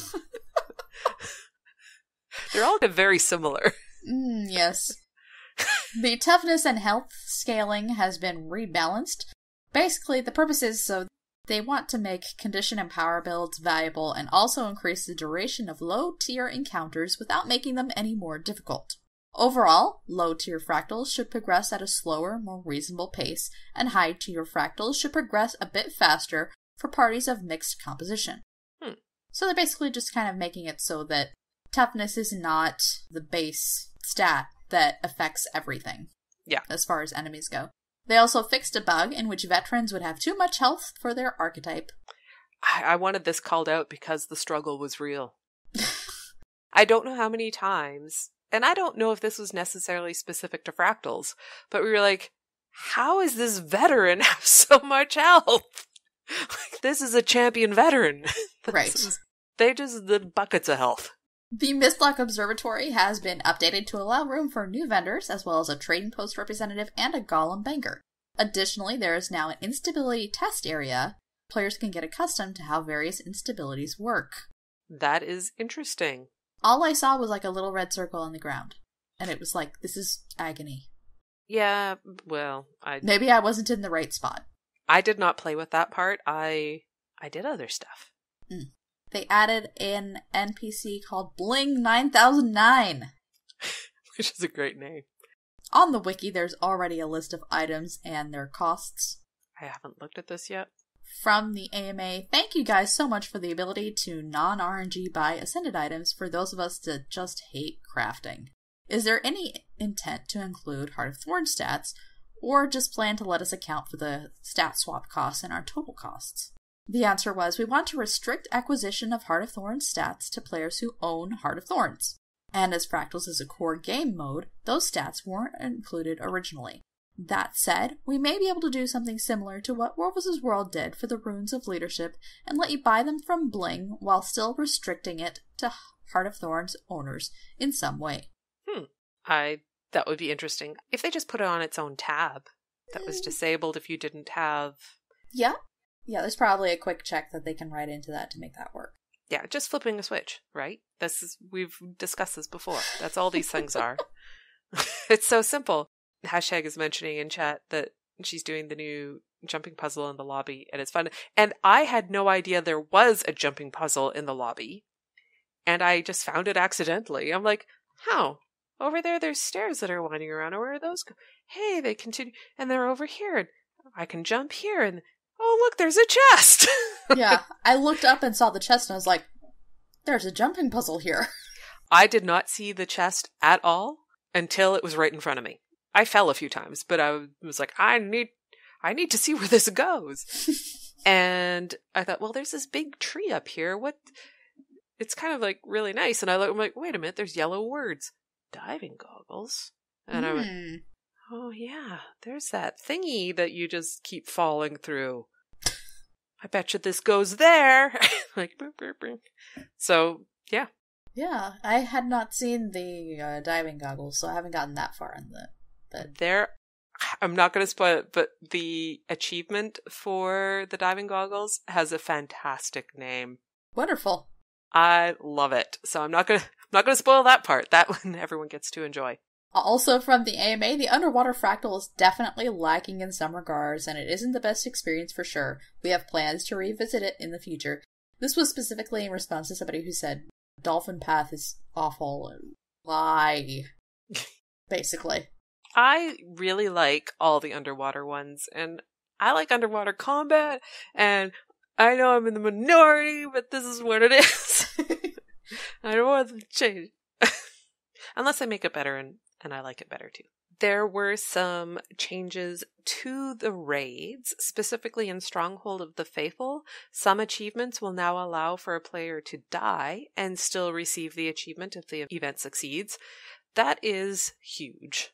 They're all very similar. Yes. The toughness and health scaling has been rebalanced. Basically, the purpose is so they want to make condition and power builds valuable and also increase the duration of low-tier encounters without making them any more difficult. Overall, low-tier fractals should progress at a slower, more reasonable pace, and high-tier fractals should progress a bit faster for parties of mixed composition. So they're basically just kind of making it so that toughness is not the base stat that affects everything. Yeah. As far as enemies go. They also fixed a bug in which veterans would have too much health for their archetype. I wanted this called out because the struggle was real. I don't know how many times, and I don't know if this was necessarily specific to fractals, but we were like, how is this veteran have so much health? Like, this is a champion veteran. Right. They just the buckets of health. The Mistlock Observatory has been updated to allow room for new vendors, as well as a trading post representative and a golem banker. Additionally, there is now an instability test area. Players can get accustomed to how various instabilities work. That is interesting. All I saw was like a little red circle on the ground. And it was like, this is agony. Yeah, well, maybe I wasn't in the right spot. I did not play with that part. I did other stuff. They added an NPC called Bling 9009. Which is a great name. On the wiki, there's already a list of items and their costs. I haven't looked at this yet. From the AMA, thank you guys so much for the ability to non-RNG buy Ascended items for those of us that just hate crafting. Is there any intent to include Heart of Thorn stats, or just plan to let us account for the stat swap costs in our total costs? The answer was, we want to restrict acquisition of Heart of Thorns stats to players who own Heart of Thorns. And as Fractals is a core game mode, those stats weren't included originally. That said, we may be able to do something similar to what World vs. World did for the Runes of Leadership and let you buy them from Bling while still restricting it to Heart of Thorns owners in some way. That would be interesting. If they just put it on its own tab that was disabled if you didn't have... Yeah, there's probably a quick check that they can write into that to make that work. Yeah, just flipping a switch, right? We've discussed this before. That's all these things are. It's so simple. Hashtag is mentioning in chat that she's doing the new jumping puzzle in the lobby, and it's fun. And I had no idea there was a jumping puzzle in the lobby, and I just found it accidentally. I'm like, how? Over there's stairs that are winding around. Where are those go? Hey, they continue, and they're over here, and I can jump here, and oh, look, there's a chest! Yeah, I looked up and saw the chest, and I was like, there's a jumping puzzle here. I did not see the chest at all until it was right in front of me. I fell a few times, but I was like, I need to see where this goes. And I thought, well, there's this big tree up here. What? It's kind of like really nice. And I'm like, wait a minute, there's yellow words. Diving goggles. And I went, oh yeah, there's that thingy that you just keep falling through. I bet you this goes there. Like, boop, boop, boop. So, yeah. Yeah, I had not seen the diving goggles, so I haven't gotten that far in the... But I'm not going to spoil it, but the achievement for the diving goggles has a fantastic name. Wonderful. I love it. So I'm not going to spoil that part. That one everyone gets to enjoy. Also from the AMA, the underwater fractal is definitely lacking in some regards, and it isn't the best experience for sure. We have plans to revisit it in the future. This was specifically in response to somebody who said, Dolphin Path is awful. Why? Basically. I really like all the underwater ones, and I like underwater combat, and I know I'm in the minority, but this is what it is. I don't want to change. Unless they make it better, and I like it better too. There were some changes to the raids, specifically in Stronghold of the Faithful. Some achievements will now allow for a player to die and still receive the achievement if the event succeeds. That is huge.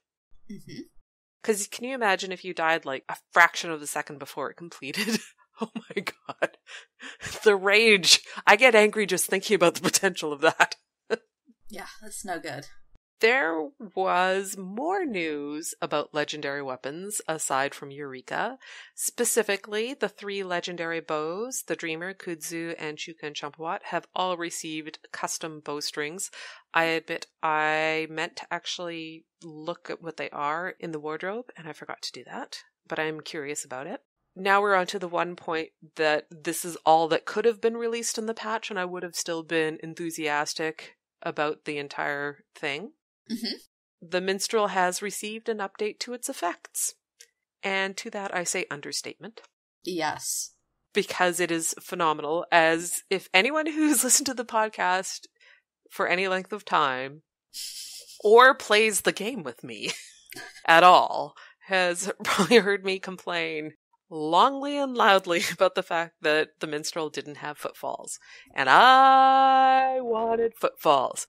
Because can you imagine if you died like a fraction of a second before it completed? Oh my god. The rage. I get angry just thinking about the potential of that. Yeah, that's no good. There was more news about legendary weapons aside from Eureka. Specifically, the 3 legendary bows, the Dreamer, Kudzu, and Chuka and Champawat, have all received custom bowstrings. I admit I meant to actually look at what they are in the wardrobe, and I forgot to do that, but I'm curious about it. Now we're on to the one point that this is all that could have been released in the patch, and I would have still been enthusiastic about the entire thing. The Minstrel has received an update to its effects. And to that I say understatement. Yes. Because it is phenomenal, as if anyone who's listened to the podcast for any length of time, or plays the game with me at all, has probably heard me complain longly and loudly about the fact that the Minstrel didn't have footfalls. And I wanted footfalls.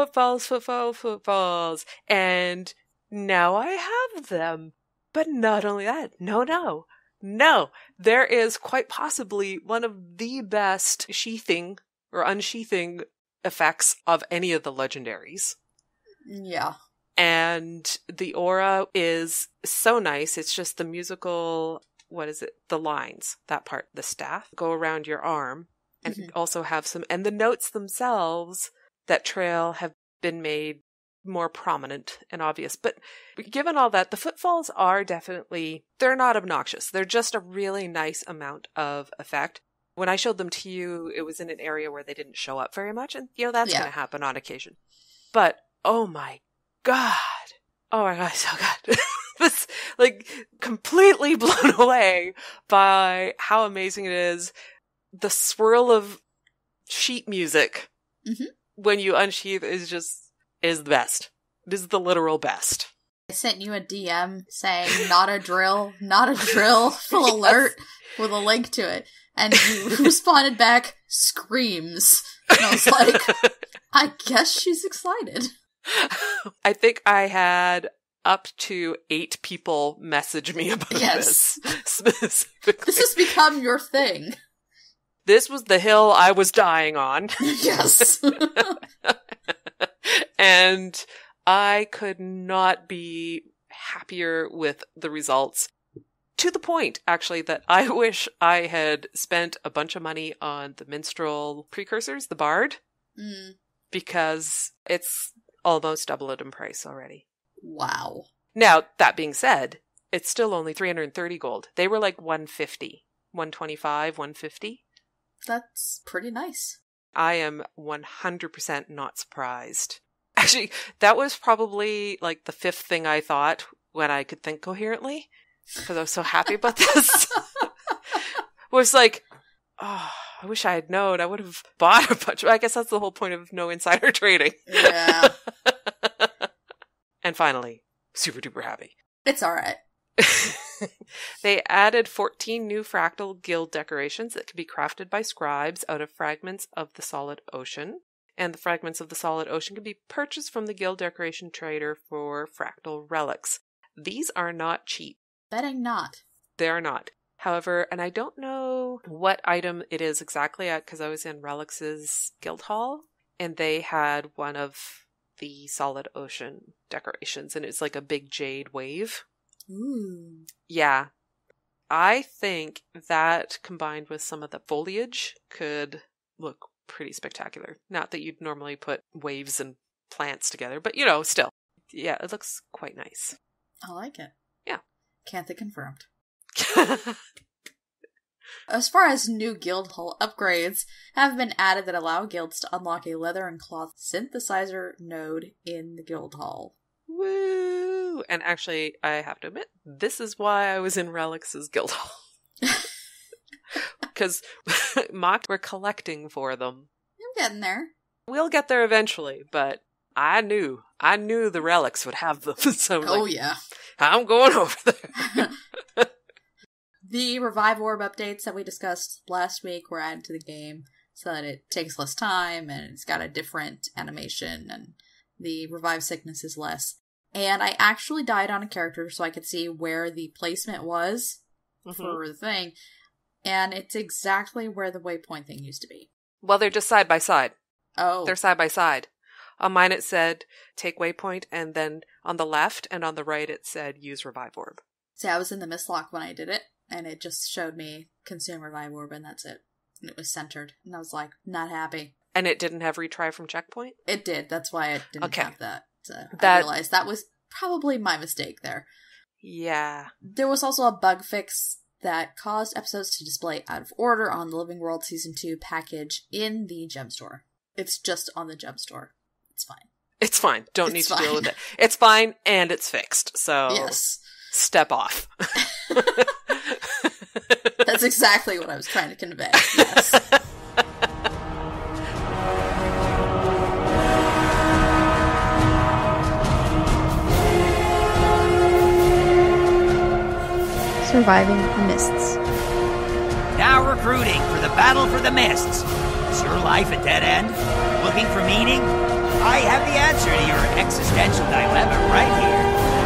Footfalls. And now I have them. But not only that, no. There is quite possibly one of the best sheathing or unsheathing effects of any of the legendaries. Yeah. And the aura is so nice. It's just the musical, the lines, that part, the staff, go around your arm and also have some, and the notes themselves that trail have been made more prominent and obvious. But given all that, the footfalls are definitely, they're not obnoxious. They're just a really nice amount of effect. When I showed them to you, it was in an area where they didn't show up very much. And, that's going to happen on occasion. But, oh my god, so good. This, completely blown away by how amazing it is. The swirl of sheet music when you unsheath is the best. It is the literal best. I sent you a DM saying, not a drill, full alert, with a link to it. And you responded back, screams. And I was like, I guess she's excited. I think I had up to 8 people message me about this. Specifically. This has become your thing. This was the hill I was dying on. Yes. And I could not be happier with the results. To the point, actually, that I wish I had spent a bunch of money on the Minstrel precursors, the Bard, because it's almost double it in price already. Wow. Now, that being said, it's still only 330 gold. They were like 150, 125, 150. That's pretty nice. I am 100% not surprised. Actually, that was probably like the 5th thing I thought when I could think coherently, because I was so happy about this. Was like, oh, I wish I had known. I would have bought a bunch. I guess that's the whole point of no insider trading. Yeah. And finally, super duper happy. It's alright. They added 14 new fractal guild decorations that can be crafted by scribes out of fragments of the solid ocean. And the fragments of the solid ocean can be purchased from the guild decoration trader for fractal relics. These are not cheap. Betting not. They are not. However, and I don't know what item it is exactly, because I was in Relix's guild hall, and they had one of the solid ocean decorations, and it's like a big jade wave. Ooh. Yeah. I think that combined with some of the foliage could look pretty spectacular. Not that you'd normally put waves and plants together, but still. Yeah, it looks quite nice. I like it. Yeah. Cantha confirmed. As far as new guild hall upgrades have been added that allow guilds to unlock a leather and cloth synthesizer node in the guild hall. Woo! And actually, I have to admit, this is why I was in Relix's guild hall. Because Mocked were collecting for them. I'm getting there. We'll get there eventually, but I knew the relics would have them. So yeah. I'm going over there. The Revive Orb updates that we discussed last week were added to the game so that it takes less time and it's got a different animation and the Revive Sickness is less. And I actually died on a character so I could see where the placement was for the thing. And it's exactly where the waypoint thing used to be. Well, they're just side by side. Oh. They're side by side. On mine it said take waypoint, and then on the left and on the right it said use Revive Orb. See, I was in the Mistlock when I did it, and it just showed me consume Revive Orb, and that's it. And it was centered. And I was like, not happy. And it didn't have retry from checkpoint? It did. That's why it didn't have that. I That realized that was probably my mistake there. Yeah. There was also a bug fix that caused episodes to display out of order on the Living World Season 2 package in the gem store. It's just on the gem store. It's fine. It's fine. Don't need to deal with it. It's fine, and it's fixed. So yes. Step off. That's exactly what I was trying to convey. Yes. Surviving the Mists. Now recruiting for the Battle for the Mists. Is your life a dead end? Looking for meaning? I have the answer to your existential dilemma right here.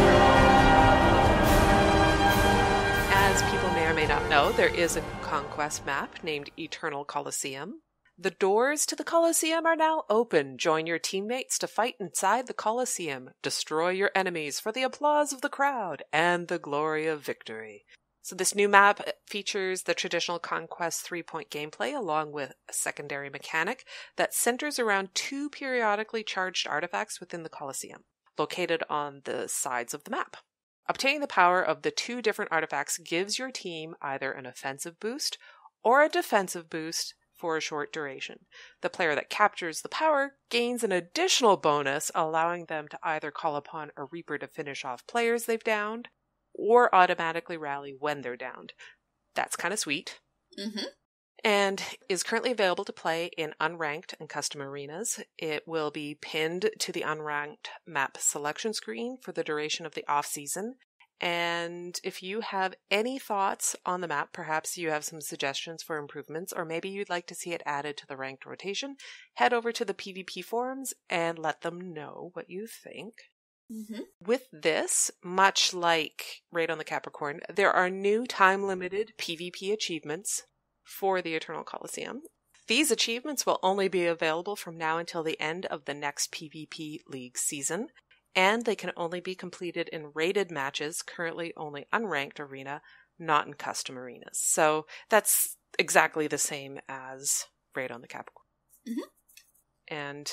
As people may or may not know, there is a conquest map named Eternal Colosseum. The doors to the Colosseum are now open. Join your teammates to fight inside the Colosseum. Destroy your enemies for the applause of the crowd and the glory of victory. So this new map features the traditional Conquest 3-point gameplay along with a secondary mechanic that centers around 2 periodically charged artifacts within the Colosseum, located on the sides of the map. Obtaining the power of the 2 different artifacts gives your team either an offensive boost or a defensive boost for a short duration. The player that captures the power gains an additional bonus, allowing them to either call upon a Reaper to finish off players they've downed, or automatically rally when they're downed. That's kind of sweet. Mm-hmm. and is currently available to play in unranked and custom arenas. It will be pinned to the unranked map selection screen for the duration of the off-season. And if you have any thoughts on the map, perhaps you have some suggestions for improvements, or maybe you'd like to see it added to the ranked rotation, head over to the PvP forums and let them know what you think. Mm-hmm. With this, much like Raid on the Capricorn, there are new time-limited PvP achievements for the Eternal Coliseum. These achievements will only be available from now until the end of the next PvP League season, and they can only be completed in rated matches, currently only unranked arena, not in custom arenas. So that's exactly the same as Raid on the Capricorn. Mm-hmm. And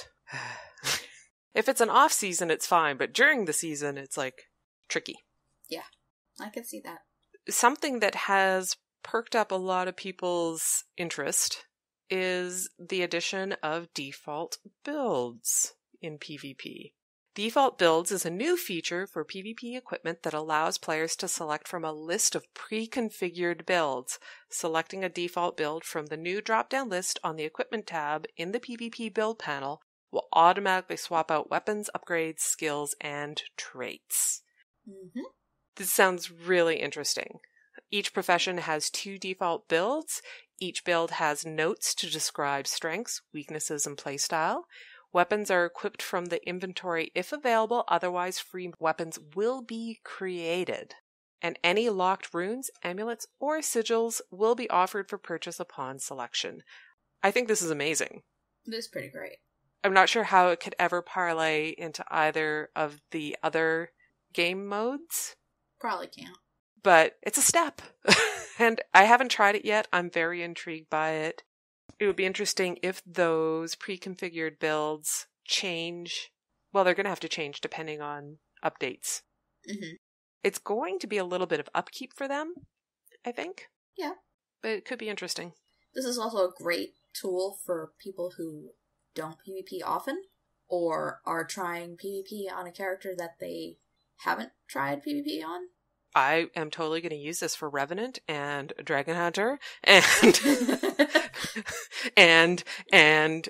if it's an off season, it's fine, but during the season, it's like tricky. Yeah, I can see that. Something that has perked up a lot of people's interest is the addition of default builds in PvP. Default builds is a new feature for PvP equipment that allows players to select from a list of pre-configured builds. Selecting a default build from the new drop-down list on the Equipment tab in the PvP build panel will automatically swap out weapons, upgrades, skills, and traits. Mm-hmm. This sounds really interesting. Each profession has 2 default builds. Each build has notes to describe strengths, weaknesses, and playstyle. Weapons are equipped from the inventory if available, otherwise free weapons will be created. And any locked runes, amulets, or sigils will be offered for purchase upon selection. I think this is amazing. It is pretty great. I'm not sure how it could ever parlay into either of the other game modes. Probably can't. But it's a step. And I haven't tried it yet. I'm very intrigued by it. It would be interesting if those pre-configured builds change. Well, they're going to have to change depending on updates. Mm-hmm. It's going to be a little bit of upkeep for them, I think. Yeah. But it could be interesting. This is also a great tool for people who don't PvP often or are trying PvP on a character that they haven't tried PvP on. I am totally going to use this for Revenant and Dragon Hunter and and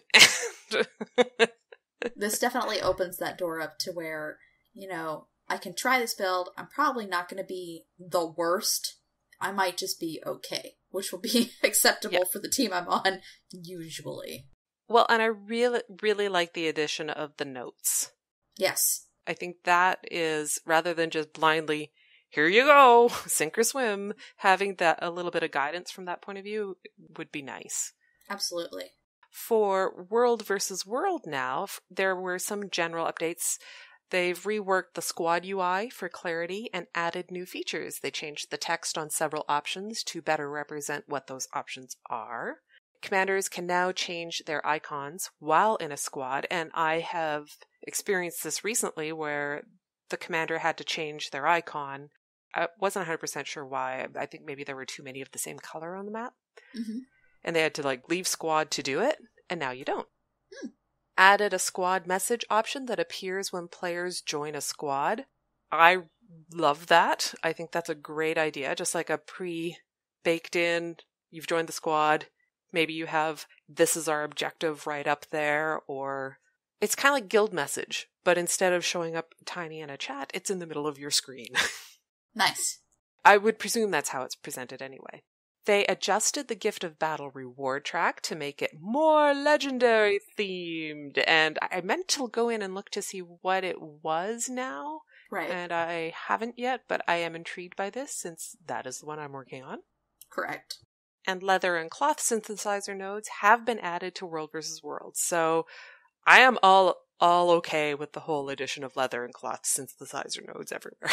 This definitely opens that door up to where, I can try this build. I'm probably not going to be the worst. I might just be okay, which will be acceptable for the team I'm on, usually. Well, and I really, really like the addition of the notes. Yes. I think that is, rather than just blindly, here you go, sink or swim, having that a little bit of guidance from that point of view would be nice. Absolutely. For World versus World now, there were some general updates. They've reworked the squad UI for clarity and added new features. They changed the text on several options to better represent what those options are. Commanders can now change their icons while in a squad, and I have experienced this recently where the commander had to change their icon. I wasn't 100% sure why. I think maybe there were too many of the same color on the map. Mm-hmm. And they had to leave squad to do it, and now you don't. Added a squad message option that appears when players join a squad. I love that. I think that's a great idea. Just like a pre-baked in, you've joined the squad. Maybe you have, this is our objective right up there, or it's kind of like guild message, but instead of showing up tiny in a chat, it's in the middle of your screen. Nice. I would presume that's how it's presented anyway. They adjusted the Gift of Battle reward track to make it more legendary themed, and I meant to go in and look to see what it was now. Right. And I haven't yet, but I am intrigued by this since that is the one I'm working on. Correct. And leather and cloth synthesizer nodes have been added to World vs. World, so I am all okay with the whole addition of leather and cloth synthesizer nodes everywhere.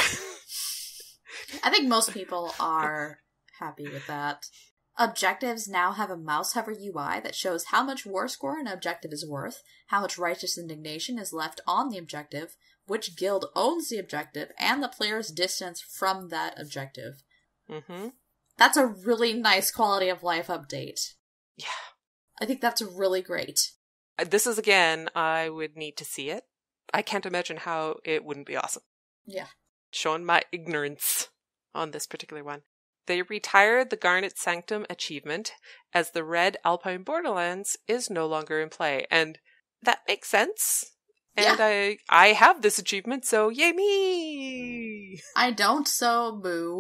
I think most people are happy with that. Objectives now have a mouse hover UI that shows how much war score an objective is worth, how much righteous indignation is left on the objective, which guild owns the objective, and the player's distance from that objective. Mm-hmm. That's a really nice quality of life update. Yeah. I think that's really great. This is, again, I would need to see it. I can't imagine how it wouldn't be awesome. Yeah. Showing my ignorance on this particular one. They retired the Garnet Sanctum achievement as the Red Alpine Borderlands is no longer in play. And that makes sense. And yeah. I have this achievement, so yay me! I don't, so boo.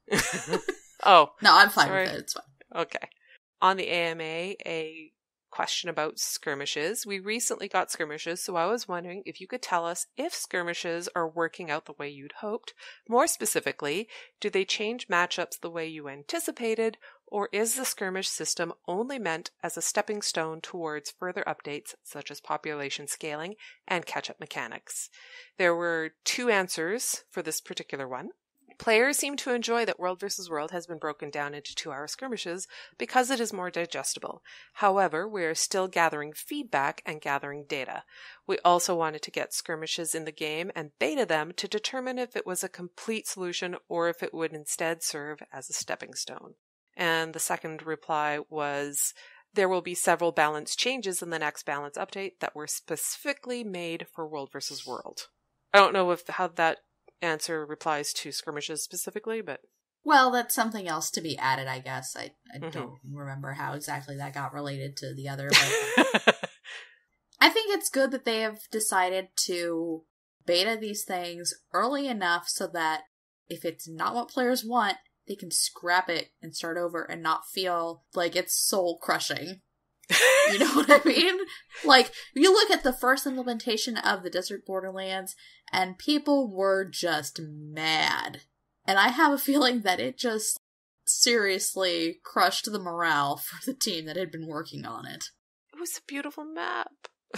Oh. No, I'm fine with it. It's fine. Okay. On the AMA, a question about skirmishes. We recently got skirmishes, so I was wondering if you could tell us if skirmishes are working out the way you'd hoped. More specifically, do they change matchups the way you anticipated, or is the skirmish system only meant as a stepping stone towards further updates such as population scaling and catch-up mechanics? There were 2 answers for this particular one. Players seem to enjoy that World vs. World has been broken down into 2-hour skirmishes because it is more digestible. However, we are still gathering feedback and gathering data. We also wanted to get skirmishes in the game and beta them to determine if it was a complete solution or if it would instead serve as a stepping stone. And the second reply was, there will be several balance changes in the next balance update that were specifically made for World vs. World. I don't know how that answer replies to skirmishes specifically, but... Well, that's something else to be added, I guess. I don't remember how exactly that got related to the other, but... I think it's good that they have decided to beta these things early enough so that if it's not what players want, they can scrap it and start over and not feel like it's soul-crushing. You know what I mean? Like, you look at the first implementation of the Desert Borderlands, and people were just mad. And I have a feeling that it just seriously crushed the morale for the team that had been working on it. It was a beautiful map.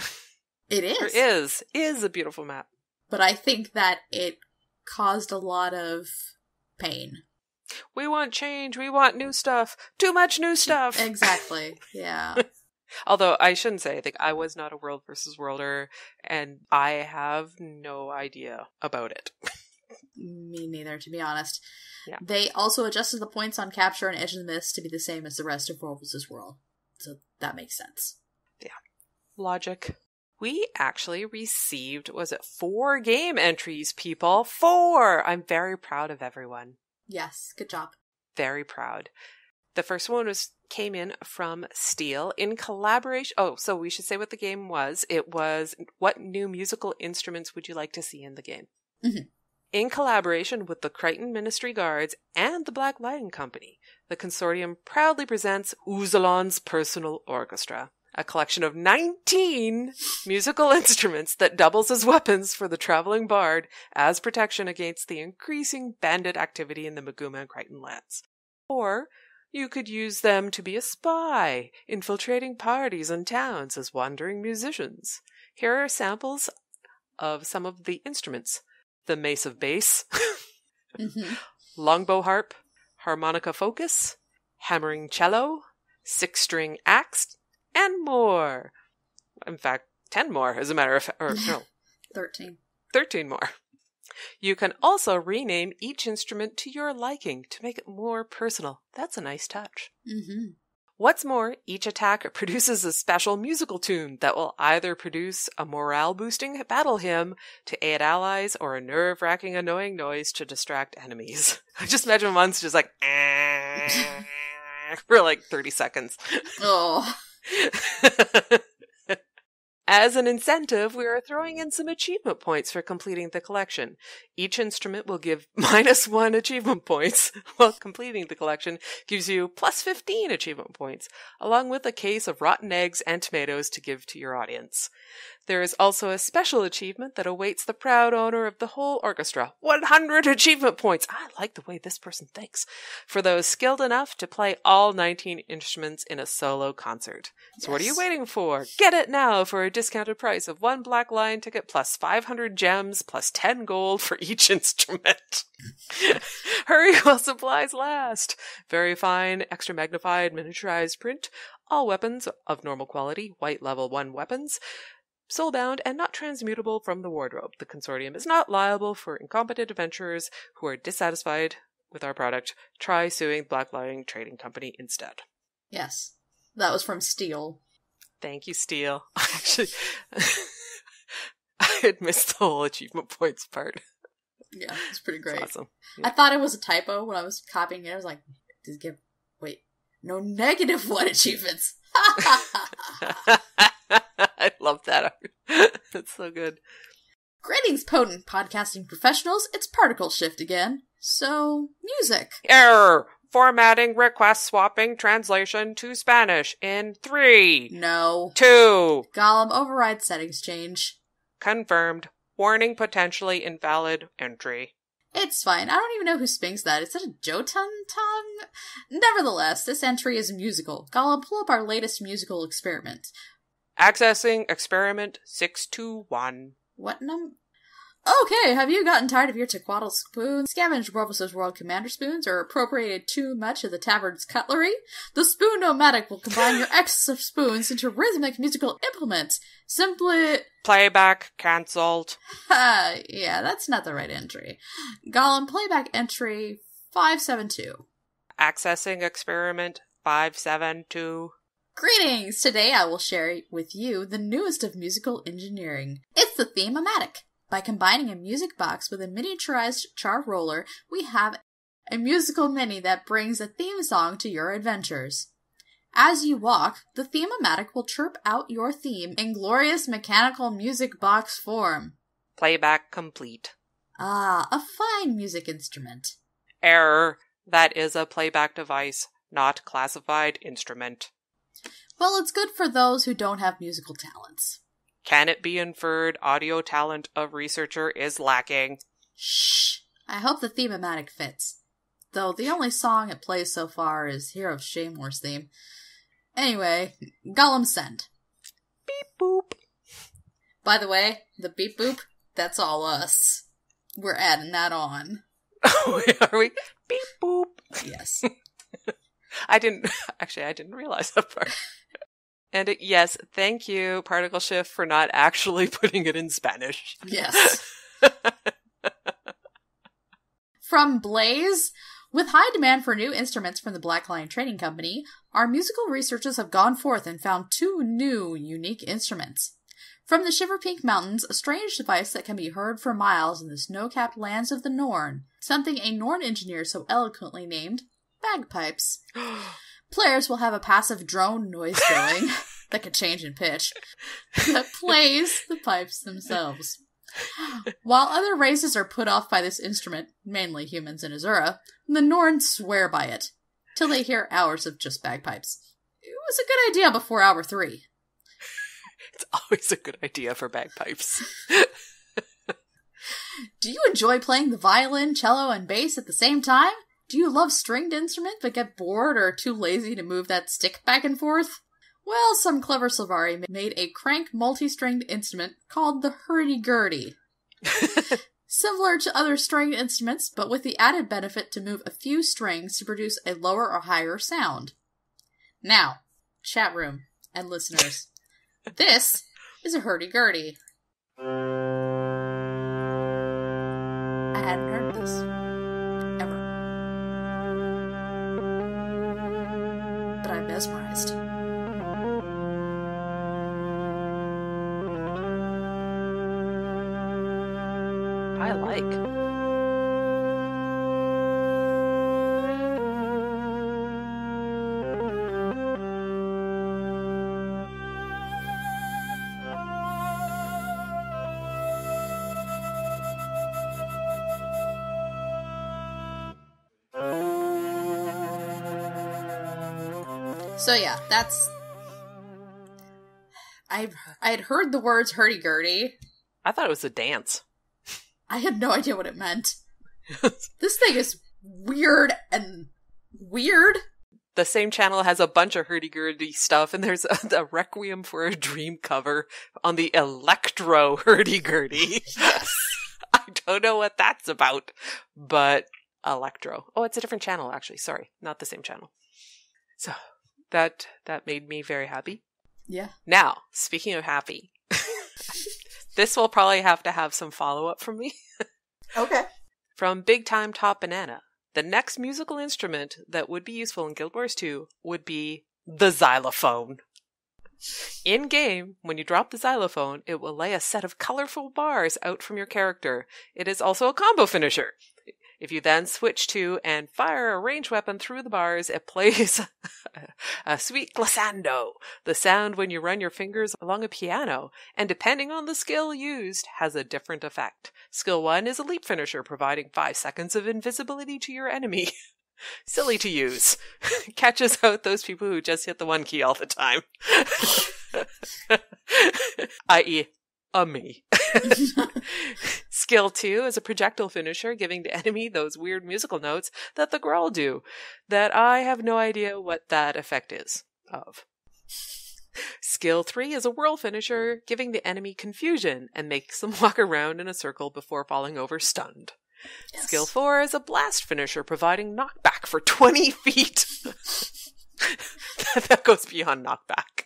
It is. Or is a beautiful map. But I think that it caused a lot of pain. We want change. We want new stuff. Too much new stuff. Exactly. Yeah. Although I shouldn't say, I think I was not a World vs. Worlder, and I have no idea about it. Me neither, to be honest. Yeah. They also adjusted the points on Capture and Edge of the Mist to be the same as the rest of World vs. World. So that makes sense. Yeah. Logic. We actually received, 4 game entries, people? 4! I'm very proud of everyone. Yes, good job. Very proud. The first one came in from Steel in collaboration. Oh, so we should say what the game was. It was, what new musical instruments would you like to see in the game? Mm-hmm. In collaboration with the Crichton Ministry Guards and the Black Lighting Company, the consortium proudly presents Uzalon's Personal Orchestra, a collection of 19 musical instruments that doubles as weapons for the traveling bard as protection against the increasing bandit activity in the Maguma and Crichton lands. Or you could use them to be a spy, infiltrating parties and towns as wandering musicians. Here are samples of some of the instruments. The Mace of Bass, Longbow Harp, Harmonica Focus, Hammering Cello, 6-string axe, and more. In fact, 10 more, as a matter of fact. Or, no. 13. 13 more. You can also rename each instrument to your liking to make it more personal. That's a nice touch. Mm-hmm. What's more, each attack produces a special musical tune that will either produce a morale-boosting battle hymn to aid allies or a nerve-wracking annoying noise to distract enemies. I just imagine one's just like, for like 30 seconds. Oh. As an incentive, we are throwing in some achievement points for completing the collection. Each instrument will give -1 achievement points, while completing the collection gives you +15 achievement points, along with a case of rotten eggs and tomatoes to give to your audience. There is also a special achievement that awaits the proud owner of the whole orchestra. 100 achievement points! I like the way this person thinks. For those skilled enough to play all 19 instruments in a solo concert. So What are you waiting for? Get it now for a discounted price of 1 Black Lion ticket plus 500 gems plus 10 gold for each instrument. Hurry while supplies last. Very fine, extra magnified, miniaturized print. All weapons of normal quality, white level 1 weapons. Soulbound and not transmutable from the wardrobe. The consortium is not liable for incompetent adventurers who are dissatisfied with our product. Try suing Black Lighting Trading Company instead. Yes. That was from Steel. Thank you, Steel. Actually, I had missed the whole achievement points part. Yeah, it's pretty great. Awesome. Yeah. I thought it was a typo when I was copying it. I was like, no -1 achievements. I love that. That's so good. Greetings, potent podcasting professionals. It's Particle Shift again. So, music. Error! Formatting, request, swapping, translation to Spanish in 3. No. 2. Gollum, override settings change. Confirmed. Warning, potentially invalid entry. It's fine. I don't even know who spings that. Is that a Jotun tongue? Nevertheless, this entry is musical. Gollum, pull up our latest musical experiment. Accessing experiment 621. What number? Okay, have you gotten tired of your Tequatl spoons, scavenged Rovos' World Commander spoons, or appropriated too much of the tavern's cutlery? The Spoon-O-Matic will combine your excess of spoons into rhythmic musical implements. Simply... Playback cancelled. Yeah, that's not the right entry. Gollum, playback entry 572. Accessing experiment 572. Greetings! Today I will share with you the newest of musical engineering. It's the Theme-O-Matic. By combining a music box with a miniaturized chart roller, we have a musical mini that brings a theme song to your adventures. As you walk, the Theme-O-Matic will chirp out your theme in glorious mechanical music box form. Playback complete. Ah, a fine music instrument. Error. That is a playback device, not classified instrument. Well, it's good for those who don't have musical talents. Can it be inferred audio talent of researcher is lacking? Shh. I hope the Theme-O-Matic fits. Though the only song it plays so far is Hero of Shamore's theme. Anyway, Gollum send. Beep boop. By the way, the beep boop, that's all us. We're adding that on. Are we? Beep boop. Yes. I didn't realize that part. And yes, thank you, Particle Shift, for not actually putting it in Spanish. Yes. From Blaze, with high demand for new instruments from the Black Lion Trading Company, our musical researchers have gone forth and found 2 new, unique instruments. From the Shiverpeak Mountains, a strange device that can be heard for miles in the snow-capped lands of the Norn, something a Norn engineer so eloquently named bagpipes. Players will have a passive drone noise going that can change in pitch that plays the pipes themselves. While other races are put off by this instrument, mainly humans in Azura, the Norn swear by it, till they hear hours of just bagpipes. It was a good idea before hour 3. It's always a good idea for bagpipes. Do you enjoy playing the violin, cello, and bass at the same time? Do you love stringed instrument but get bored or too lazy to move that stick back and forth? Well, some clever Sylvari made a crank multi-stringed instrument called the hurdy-gurdy. Similar to other stringed instruments, but with the added benefit to move a few strings to produce a lower or higher sound. Now, chat room and listeners, this is a hurdy-gurdy. I hadn't heard this. But I'm mesmerized. I like. So yeah, that's... I had heard the words hurdy-gurdy. I thought it was a dance. I had no idea what it meant. This thing is weird and weird. The same channel has a bunch of hurdy-gurdy stuff, and there's a Requiem for a Dream cover on the Electro hurdy-gurdy. Yes. I don't know what that's about, but Electro. Oh, it's a different channel, actually. Sorry, not the same channel. So... That made me very happy. Yeah. Now, speaking of happy, this will probably have to have some follow-up from me. Okay. From Big Time Top Banana, the next musical instrument that would be useful in Guild Wars 2 would be the xylophone. In-game, when you drop the xylophone, it will lay a set of colorful bars out from your character. It is also a combo finisher. If you then switch to and fire a ranged weapon through the bars, it plays a sweet glissando, the sound when you run your fingers along a piano, and depending on the skill used, has a different effect. Skill 1 is a leap finisher, providing 5 seconds of invisibility to your enemy. Silly to use. Catches out those people who just hit the one key all the time. I.e., me. Skill 2 is a projectile finisher, giving the enemy those weird musical notes that the Growl do, that I have no idea what that effect is of. Skill 3 is a whirl finisher, giving the enemy confusion and makes them walk around in a circle before falling over stunned. Yes. Skill 4 is a blast finisher, providing knockback for 20 feet. That goes beyond knockback.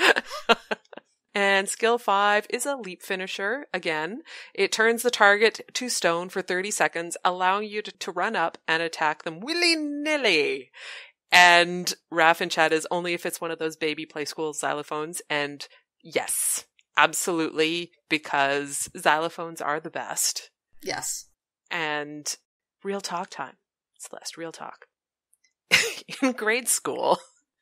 And skill 5 is a leap finisher. Again, it turns the target to stone for 30 seconds, allowing you to run up and attack them willy-nilly. And Raph in chat is only if it's one of those baby play school xylophones. And yes, absolutely, because xylophones are the best. Yes. And real talk time. Celeste, real talk. In grade school,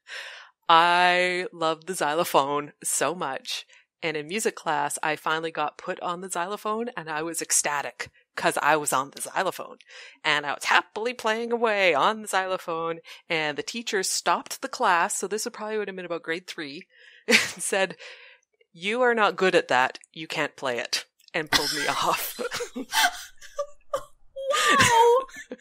I loved the xylophone so much. And in music class, I finally got put on the xylophone and I was ecstatic because I was on the xylophone. And I was happily playing away on the xylophone. And the teacher stopped the class, so this would probably would have been about grade 3, and said, "You are not good at that. You can't play it." And pulled me off. Wow!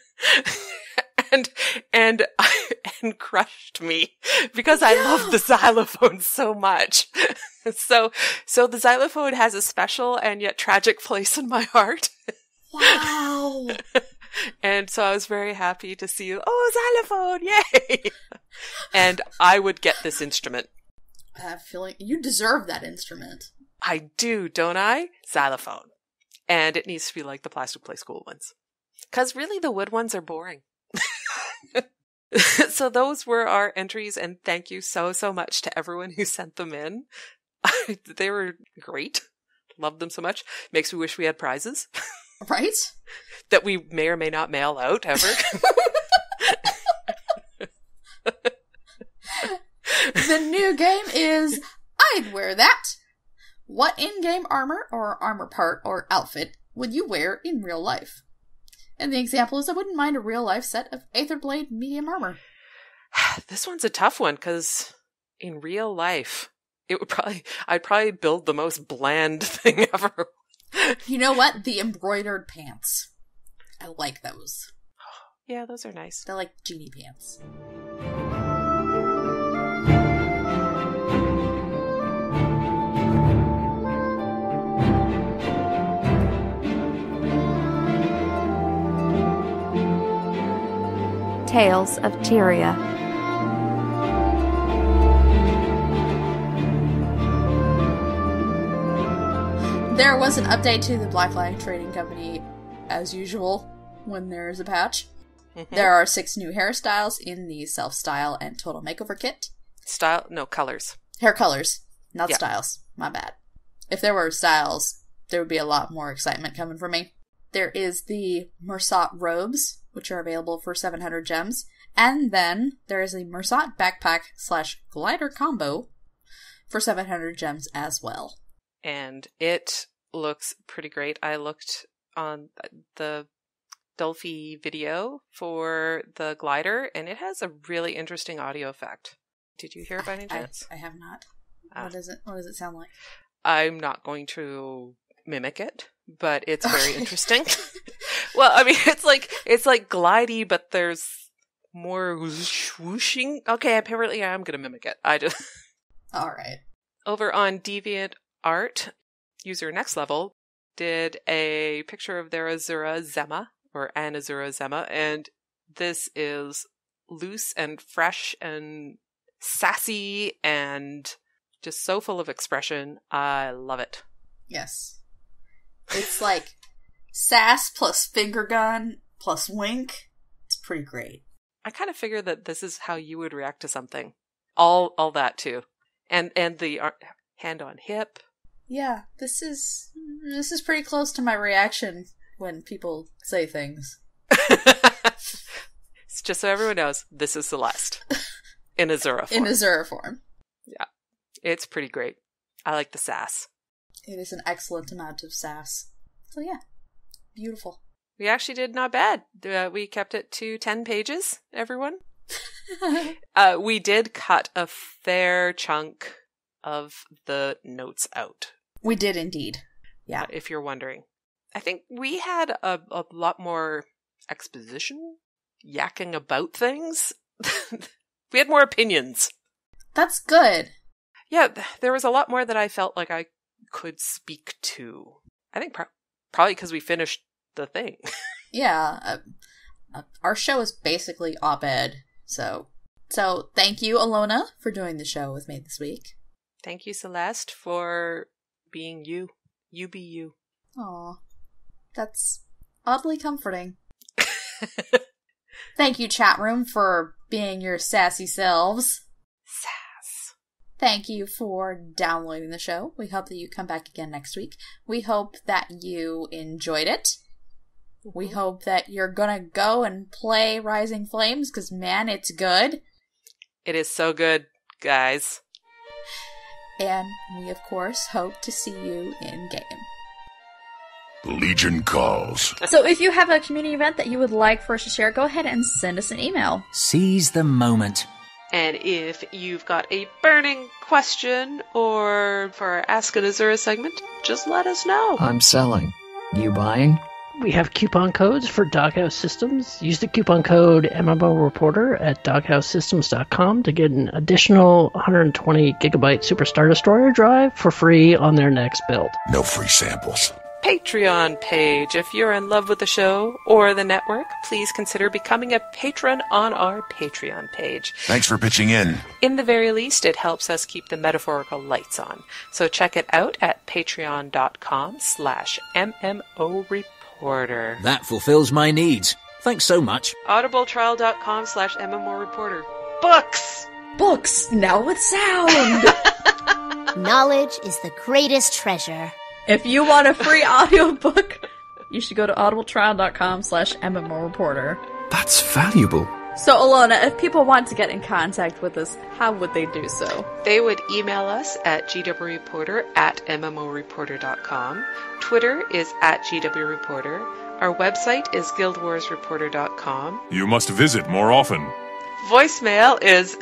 and crushed me because I love the xylophone so much. So the xylophone has a special and yet tragic place in my heart. Wow. And so I was very happy to see, xylophone, yay! And I would get this instrument. I have a feeling you deserve that instrument. I do, don't I? Xylophone. And it needs to be like the plastic play school ones. Because really the wood ones are boring. So those were our entries, and thank you so much to everyone who sent them in. They were great. Loved them so much. Makes me wish we had prizes. Right? That we may or may not mail out ever. The new game is I'd Wear That. What in-game armor or armor part or outfit would you wear in real life? And the example is I wouldn't mind a real-life set of Aetherblade medium armor. This one's a tough one, because in real life, I'd probably build the most bland thing ever. You know what? The embroidered pants. I like those. Yeah, those are nice. They're like genie pants. Tales of Tyria. There was an update to the Black Flag Trading Company, as usual, when there's a patch. Mm-hmm. There are 6 new hairstyles in the Self-Style and Total Makeover kit. Colors. Hair colors, not styles. My bad. If there were styles, there would be a lot more excitement coming from me. There is the Mursat robes, which are available for 700 gems. And then there is a Mursat backpack / glider combo for 700 gems as well. And it looks pretty great. I looked on the Dolphy video for the glider, and it has a really interesting audio effect. Did you hear it by any chance? I have not. What does it sound like? I'm not going to mimic it, but it's very interesting. Well, I mean, it's like glidey, but there's more whooshing. Okay, apparently I am going to mimic it. All right. Over on Deviant Art, user Next Level did a picture of their Azura Zema, or an Azura Zema, and this is loose and fresh and sassy and just so full of expression. I love it. Yes. It's like sass plus finger gun plus wink. It's pretty great. I kind of figure that this is how you would react to something. All that too. And the hand on hip. Yeah, this is pretty close to my reaction when people say things. It's just so everyone knows, this is Celeste. In Azura form. In Azura form. Yeah. It's pretty great. I like the sass. It is an excellent amount of sass. So yeah, beautiful. We actually did not bad. We kept it to 10 pages, everyone. We did cut a fair chunk of the notes out. We did indeed. Yeah. If you're wondering. I think we had a lot more exposition, yakking about things. We had more opinions. That's good. Yeah, there was a lot more that I felt like I could speak to. I think probably because we finished the thing. Yeah. Our show is basically op-ed. So thank you, Allona, for doing the show with me this week. Thank you, Celeste, for being you. You be you. Aw. That's oddly comforting. Thank you, chat room, for being your sassy selves. Sass. Thank you for downloading the show. We hope that you come back again next week. We hope that you enjoyed it. We hope that you're gonna go and play Rising Flames, because man, it's good. It is so good, guys. And we, of course, hope to see you in-game. The Legion calls. So if you have a community event that you would like for us to share, go ahead and send us an email. Seize the moment. And if you've got a burning question or for our Ask an Azura segment, just let us know. I'm selling. You buying? We have coupon codes for Doghouse Systems. Use the coupon code MMO Reporter at doghousesystems.com to get an additional 120 gigabyte Super Star Destroyer drive for free on their next build. No free samples. Patreon page. If you're in love with the show or the network, please consider becoming a patron on our Patreon page. Thanks for pitching in. In the very least, it helps us keep the metaphorical lights on. So check it out at patreon.com/MMOReporter. That fulfills my needs. Thanks so much. audibletrial.com/MMOReporter. Books! Books, now with sound! Knowledge is the greatest treasure. If you want a free audiobook, you should go to audibletrial.com/MMOReporter. That's valuable. So, Allona, if people want to get in contact with us, how would they do so? They would email us at gwreporter@MMOReporter.com. Twitter is @GWReporter. Our website is guildwarsreporter.com. You must visit more often. Voicemail is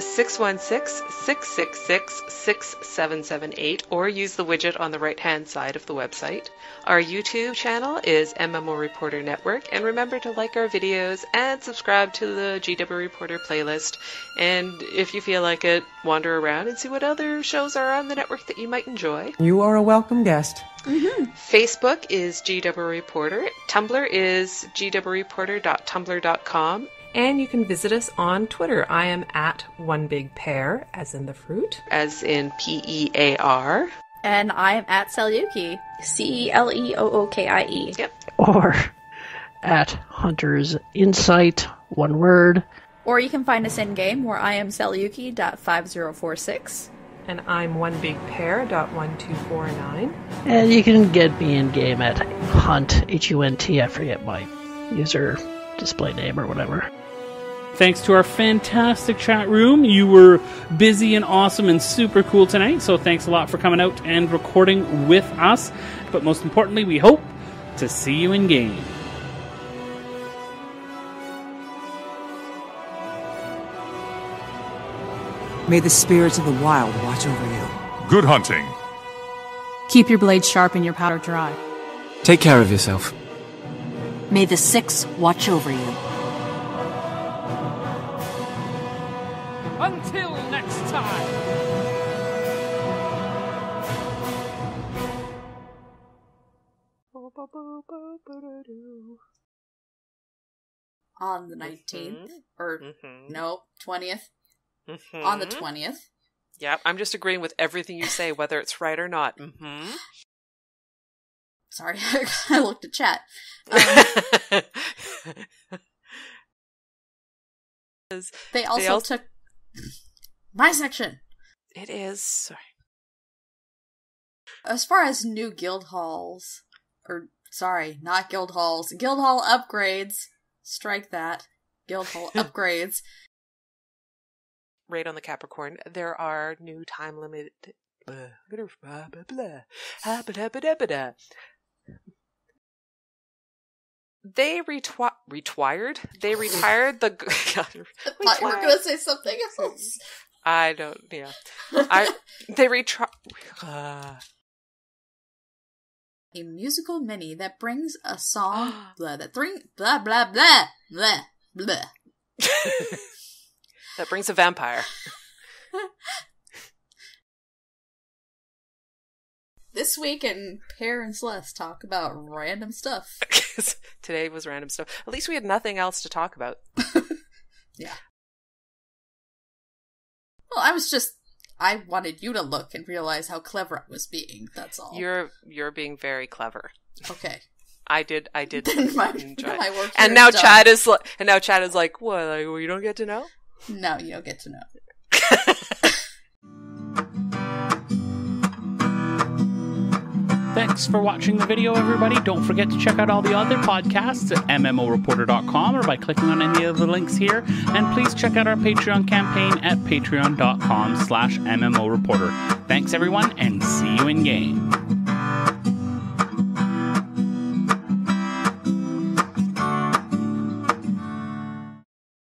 616-666-6778, or use the widget on the right-hand side of the website. Our YouTube channel is MMO Reporter Network, and remember to like our videos and subscribe to the GW Reporter playlist. And if you feel like it, wander around and see what other shows are on the network that you might enjoy. You are a welcome guest. Mm-hmm. Facebook is GW Reporter. Tumblr is gwreporter.tumblr.com. And you can visit us on Twitter. I am at OneBigPear, as in the fruit, as in PEAR. And I am at Celyookie, CELEOOKIE. Yep. Or at Hunter's Insight, one word. Or you can find us in-game, where I am Celyookie.5046. And I'm OneBigPear.1249. And you can get me in-game at Hunt, H-U-N-T, I forget my user display name or whatever. Thanks to our fantastic chat room. You were busy and awesome and super cool tonight, so thanks a lot for coming out and recording with us. But most importantly, we hope to see you in game. May the spirits of the wild watch over you. Good hunting. Keep your blade sharp and your powder dry. Take care of yourself. May the Six watch over you. Until next time. On the 19th, or no, 20th. On the 20th. Yep, I'm just agreeing with everything you say, whether it's right or not. Sorry, I looked at chat. They also took my section. It is. As far as new guild halls, or sorry, not guild halls, guild hall upgrades. Strike that. Guild hall upgrades. Right on the Capricorn, there are new time limited. They retired. They retired the. I thought you were going to say something else. I don't. Yeah, they retry. A musical mini that brings a song blah blah blah blah blah blah. That brings a vampire. This week in Pear and Celeste talk about random stuff. Today was random stuff. At least we had nothing else to talk about. Yeah. Well, I wanted you to look and realize how clever I was being, that's all. You're being very clever. Okay. I did Then my work and now Chad is like, what, like, well, you don't get to know? No, you don't get to know. Thanks for watching the video, everybody. Don't forget to check out all the other podcasts at MMOreporter.com or by clicking on any of the links here. And please check out our Patreon campaign at patreon.com/MMOreporter. Thanks, everyone, and see you in game.